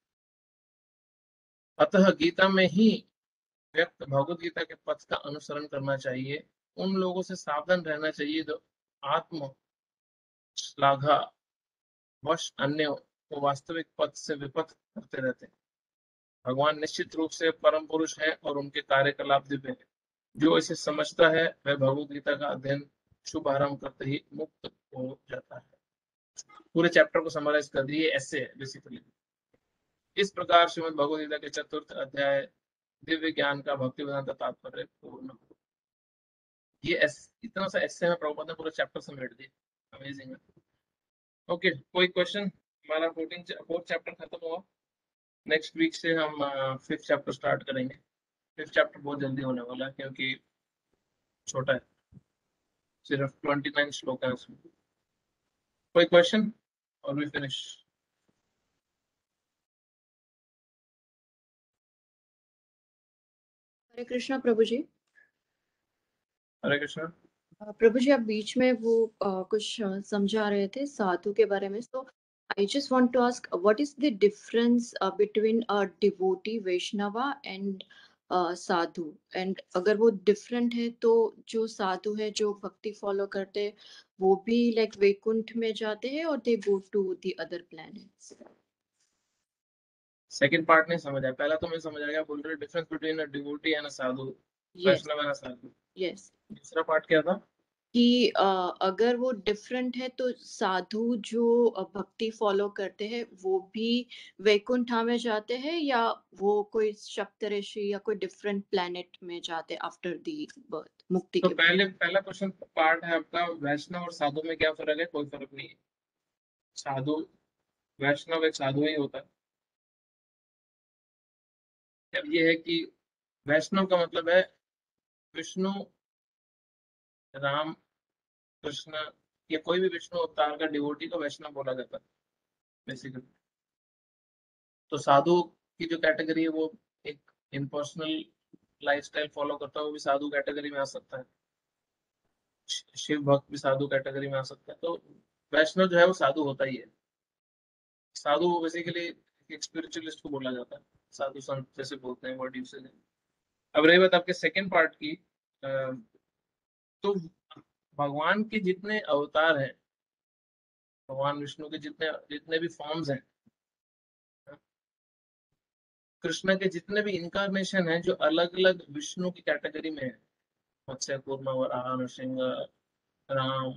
अतः गीता में ही व्यक्त भगवत गीता के पथ का अनुसरण करना चाहिए। उन लोगों से सावधान रहना चाहिए जो आत्म श्लाघा वश अन्य को वास्तविक पथ से विपथ करते रहते हैं। भगवान निश्चित रूप से परम पुरुष है और उनके कार्यकलाप दिव्य है। जो इसे समझता है वह भगवत गीता का अध्ययन शुभ आरंभ करते ही मुक्त हो जाता है। पूरे चैप्टर को समराइज कर दिए, ऐसे है बेसिकली। इस प्रकार श्रीमद् भगवत गीता के चतुर्थ अध्याय दिव्य ज्ञान का भक्ति वेदांत तात्पर्य पूर्ण हो। ये इतना सा ऐसे में प्रभुपाद ने पूरा चैप्टर समेट दिया। अमेजिंग है। ओके, कोई क्वेश्चन? हमारा 4th चैप्टर खत्म हुआ। नेक्स्ट वीक से हम 5th चैप्टर स्टार्ट करेंगे। 5th चैप्टर बहुत जल्दी होने वाला है क्योंकि छोटा है, सिर्फ 29 श्लोक है उसमें। कोई क्वेश्चन और वी फिनिश? हरे कृष्णा प्रभु जी। हरे कृष्णा। प्रभु जी, आप बीच में वो कुछ समझा रहे थे साधु के बारे में। So I just want to ask what is the difference between a devotee Vaishnava and sadhu, and अगर वो डिफरेंट है तो जो साधु है जो भक्ति फॉलो करते हैं वो भी लाइक वैकुंठ में जाते हैं और they go to the other planets. Second part नहीं समझ आया, पहला तो मैं समझ आया। बोल रहे difference between a devotee and a sadhu, yes Vaishnav and a sadhu. Yes. दूसरा पार्ट क्या था? कि अगर वो डिफरेंट है तो साधु जो भक्ति फॉलो करते हैं वो भी वैकुंठा में जाते हैं, या वो कोई सप्तऋषि या कोई डिफरेंट प्लेनेट में जाते हैं आफ्टर दी बर्थ, मुक्ति तो के बाद? पहला क्वेश्चन पार्ट है आपका, वैष्णव और साधु में क्या फर्क है? कोई फर्क नहीं है। साधु, वैष्णव एक साधु ही होता है। अब ये है कि वैष्णव का मतलब है विष्णु, राम, कृष्ण या कोई भी विष्णु अवतार का डिवोटी को वैष्णव बोला जाता है बेसिकली। तो साधु की जो कैटेगरी है वो एक इम्पर्सनल लाइफस्टाइल फॉलो करता है, वो भी साधु कैटेगरी में आ सकता है। शिव भक्त भी साधु कैटेगरी में आ सकता है। तो वैष्णव जो है वो साधु होता ही है। साधु बेसिकली एक स्पिरिचुअलिस्ट को बोला जाता है, साधु संत जैसे बोलते हैं, वर्ड यूसेज है। अब रही बात आपके सेकंड पार्ट की, तो भगवान के जितने अवतार हैं, भगवान विष्णु के जितने जितने भी फॉर्म्स हैं, कृष्ण के जितने भी इनकारनेशन हैं जो अलग अलग विष्णु की कैटेगरी में है, मत्स्य कूर्मा, वराह, नृसिंह, राम,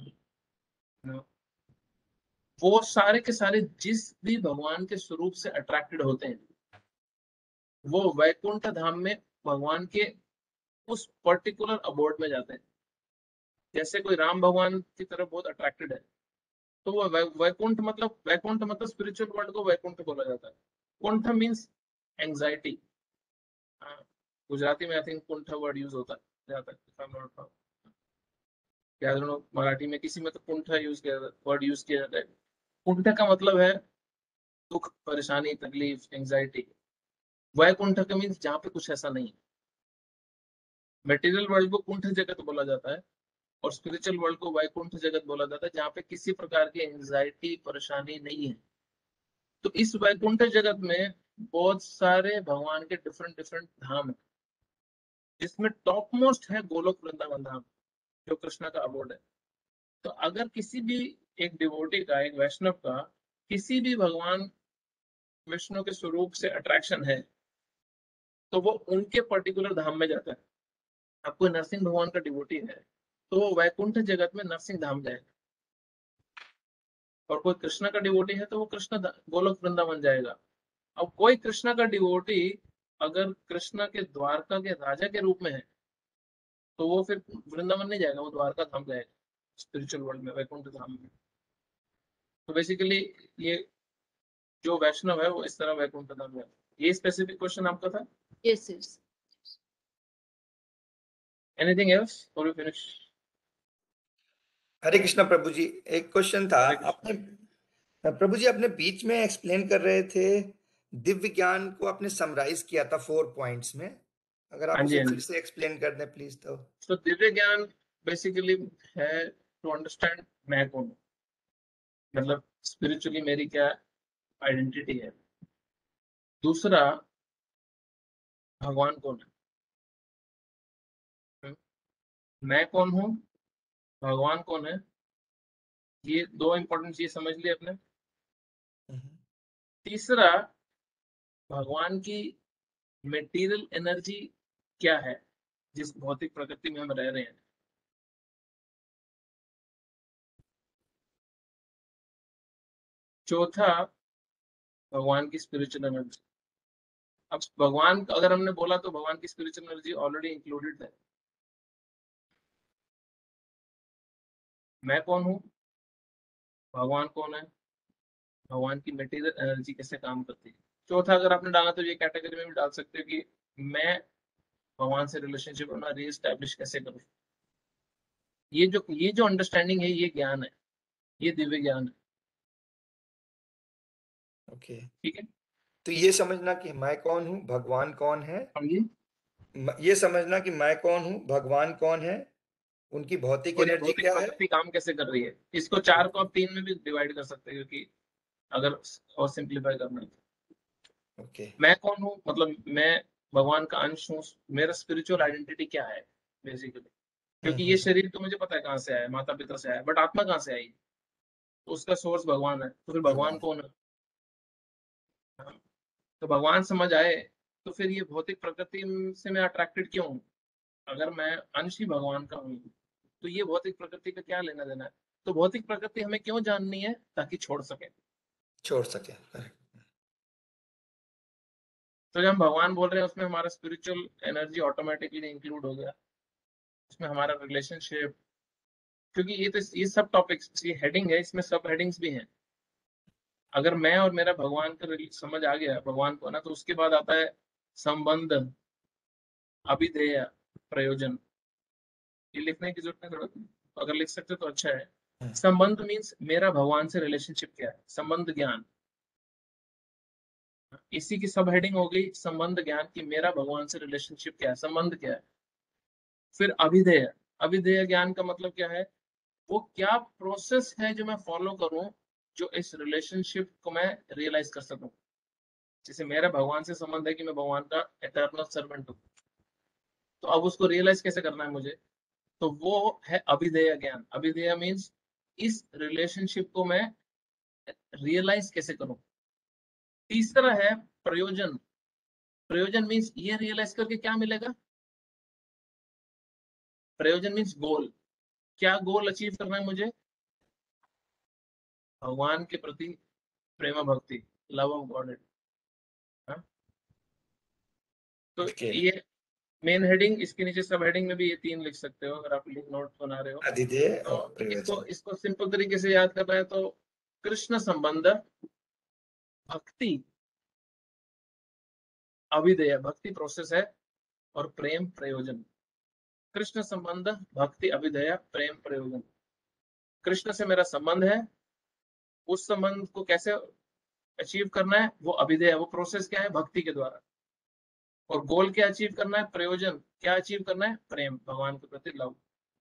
वो सारे के सारे जिस भी भगवान के स्वरूप से अट्रैक्टेड होते हैं, वो वैकुंठ धाम में भगवान के उस पर्टिकुलर अबोर्ड में जाते हैं। जैसे कोई राम भगवान की तरफ बहुत अट्रैक्टेड है, तो वो वैकुंठ मतलब स्पिरिचुअल वर्ल्ड को वैकुंठ बोला जाता है। कुंठ मीन्स एंजाइटी। गुजराती में आई थिंक कुंठ वर्ड यूज होता है, जहाँ तक if I'm not wrong। या I don't know, मराठी में किसी में तो कुंठ वर्ड यूज किया जाता है। कुंठ का मतलब है दुख, परेशानी, तकलीफ, एंजाइटी। वैकुंठ का मीन्स जहाँ पे कुछ ऐसा नहीं है। मटेरियल वर्ल्ड को कुंठ जगत बोला जाता है और स्पिरिचुअल वर्ल्ड को वैकुंठ जगत बोला जाता है, जहाँ पे किसी प्रकार की एंजाइटी, परेशानी नहीं है। तो इस वैकुंठ जगत में बहुत सारे भगवान के डिफरेंट डिफरेंट धाम है, जिसमें टॉप मोस्ट है गोलोक वृंदावन धाम, जो कृष्णा का अबोर्ड है। तो अगर किसी भी एक डिवोटी का, एक वैष्णव का किसी भी भगवान विष्णु के स्वरूप से अट्रैक्शन है, तो वो उनके पर्टिकुलर धाम में जाता है। अब कोई नरसिंह भगवान का डिवोटी है तो वो वैकुंठ जगत में नरसिंह धाम जाएगा, और कोई कृष्ण का डिवोटी है तो वो गोलोक वृंदावन जाएगा। अब कोई कृष्ण का डिवोटी अगर कृष्ण के द्वारका के राजा के रूप में है, तो वो फिर वृंदावन नहीं जाएगा, वो द्वारका धाम जाएगा, स्पिरिचुअल वर्ल्ड में, वैकुंठ धाम में। तो बेसिकली ये जो वैष्णव है वो इस तरह वैकुंठ धाम में। ये स्पेसिफिक क्वेश्चन आपका था? Yes yes. एनीथिंग एल्स और यू फिनिश? हरे कृष्णा प्रभु जी, एक क्वेश्चन था। हरे कृष्णा। आपने प्रभु जी अपने बीच में एक्सप्लेन कर रहे थे, दिव्य ज्ञान को आपने समराइज किया था 4 पॉइंट्स में। अगर आप हाँ जी, उसे हाँ फिर जी। से एक्सप्लेन कर दें प्लीज। तो दिव्य ज्ञान बेसिकली है टू अंडरस्टैंड मैं कौन हूँ, मतलब स्पिरिचुअली मेरी क्या आइडेंटिटी है। दूसरा, भगवान कौन है। मैं कौन हूँ, भगवान कौन है, ये दो इंपॉर्टेंट चीज समझ लिए अपने। तीसरा, भगवान की मेटीरियल एनर्जी क्या है जिस भौतिक प्रकृति में हम रह रहे हैं। चौथा, भगवान की स्पिरिचुअल एनर्जी। अब भगवान अगर हमने बोला तो भगवान की स्पिरिचुअल एनर्जी ऑलरेडी इंक्लूडेड है। मैं कौन हूँ, भगवान कौन है, भगवान की मेटीरियल एनर्जी कैसे काम करती है। चौथा अगर आपने डाला तो ये कैटेगरी में भी डाल सकते हो कि मैं भगवान से रिलेशनशिप अपना रीएस्टैब्लिश कैसे करूँ। ये जो अंडरस्टैंडिंग है, ये ज्ञान है, ये दिव्य ज्ञान है। ओके, ठीक है। तो ये समझना कि मैं कौन हूँ, भगवान कौन है। हाँ जी। ये समझना कि मैं कौन हूँ, भगवान कौन है, उनकी भौतिक और ये एनर्जी भौतिक क्या है। प्रकृति काम कैसे कर रही है। इसको चार को आप तीन में भी डिवाइड कर सकते हैं, क्योंकि अगर और सिंप्लीफाई करना है। ओके। मैं कौन हूँ मतलब मैं भगवान का अंश हूँ। मेरा स्पिरिचुअल आइडेंटिटी क्या है बेसिकली, क्योंकि ये शरीर तो मुझे पता है कहाँ से आया, माता पिता से आया, बट आत्मा कहाँ से आई, तो उसका सोर्स भगवान है। तो फिर भगवान भगवान। कौन है। हाँ, तो भगवान समझ आए तो फिर ये भौतिक प्रकृति से मैं अट्रैक्टेड क्यों हूँ। अगर मैं अंश ही भगवान का हूँ तो ये भौतिक प्रकृति का क्या लेना देना है? तो भौतिक प्रकृति हमें क्यों जाननी है? ताकि छोड़ सके। करेक्ट। तो जब हम भगवान बोल रहे हैं उसमें हमारा स्पिरिचुअल एनर्जी ऑटोमेटिकली इंक्लूड हो गया, उसमें हमारा रिलेशनशिप, क्योंकि ये सब टॉपिक्स, ये हेडिंग है, इसमें सब हेडिंग्स भी हैं। अगर मैं और मेरा भगवान का समझ आ गया भगवान को ना, तो उसके बाद आता है संबंध, अभिधेय, प्रयोजन। ये लिखने की जरूरत नहीं, अगर लिख सकते तो अच्छा है। संबंध मीन्स मेरा भगवान से रिलेशनशिप क्या है, संबंध ज्ञान, इसी की सब हेडिंग हो गई संबंध ज्ञान की, मेरा भगवान से रिलेशनशिप क्या है, संबंध क्या है। फिर अभिधेय, अभिधेय ज्ञान का मतलब क्या है, वो क्या प्रोसेस है जो मैं फॉलो करूं जो इस रिलेशनशिप को मैं रियलाइज कर सकूं। जैसे मेरा भगवान से संबंध है कि मैं भगवान का एटर्नल सर्वेंट हूं, तो अब उसको रियलाइज कैसे करना है मुझे, तो वो है अभिधेय ज्ञान। अभिधेय मीन्स इस रिलेशनशिप को मैं रियलाइज कैसे करूं। तीसरा है प्रयोजन, प्रयोजन मीन्स ये रियलाइज करके क्या मिलेगा। प्रयोजन मीन्स गोल, क्या गोल अचीव करना है मुझे, भगवान के प्रति प्रेम भक्ति, लव ऑफ गॉड। तो ये मेन हेडिंग, इसके नीचे सब हेडिंग में भी ये 3 लिख सकते हो अगर आप नोट बना रहे हो। अभिधेय तो और प्रयोजन। इसको सिंपल तरीके से याद करना है तो कृष्ण संबंध, भक्ति, अभिधेय, भक्ति प्रोसेस है, और प्रेम प्रयोजन। कृष्ण संबंध, भक्ति, अभिधेय, प्रेम प्रयोजन। कृष्ण से मेरा संबंध है, उस संबंध को कैसे अचीव करना है, वो अभिधेय, वो प्रोसेस क्या है, भक्ति के द्वारा। और गोल क्या अचीव करना है, प्रयोजन क्या अचीव करना है, प्रेम, भगवान के प्रति लव।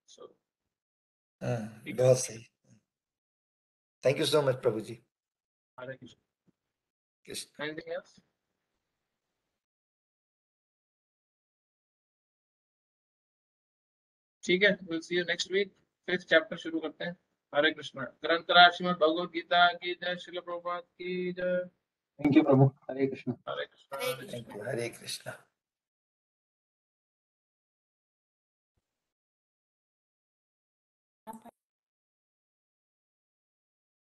बहुत सही। थैंक यू सो मच प्रभु जी। हरे कृष्ण। कृष्ण। Anything else? ठीक है, will see you next week. 5th chapter शुरू करते हैं। हरे कृष्ण। ग्रंथराज श्रीमद् भगवद गीता की जय, श्रील प्रभुपाद की जय। थैंक यू प्रभु। हरे कृष्ण। हरे कृष्ण। हरे कृष्ण। Thank you. हरे कृष्णा।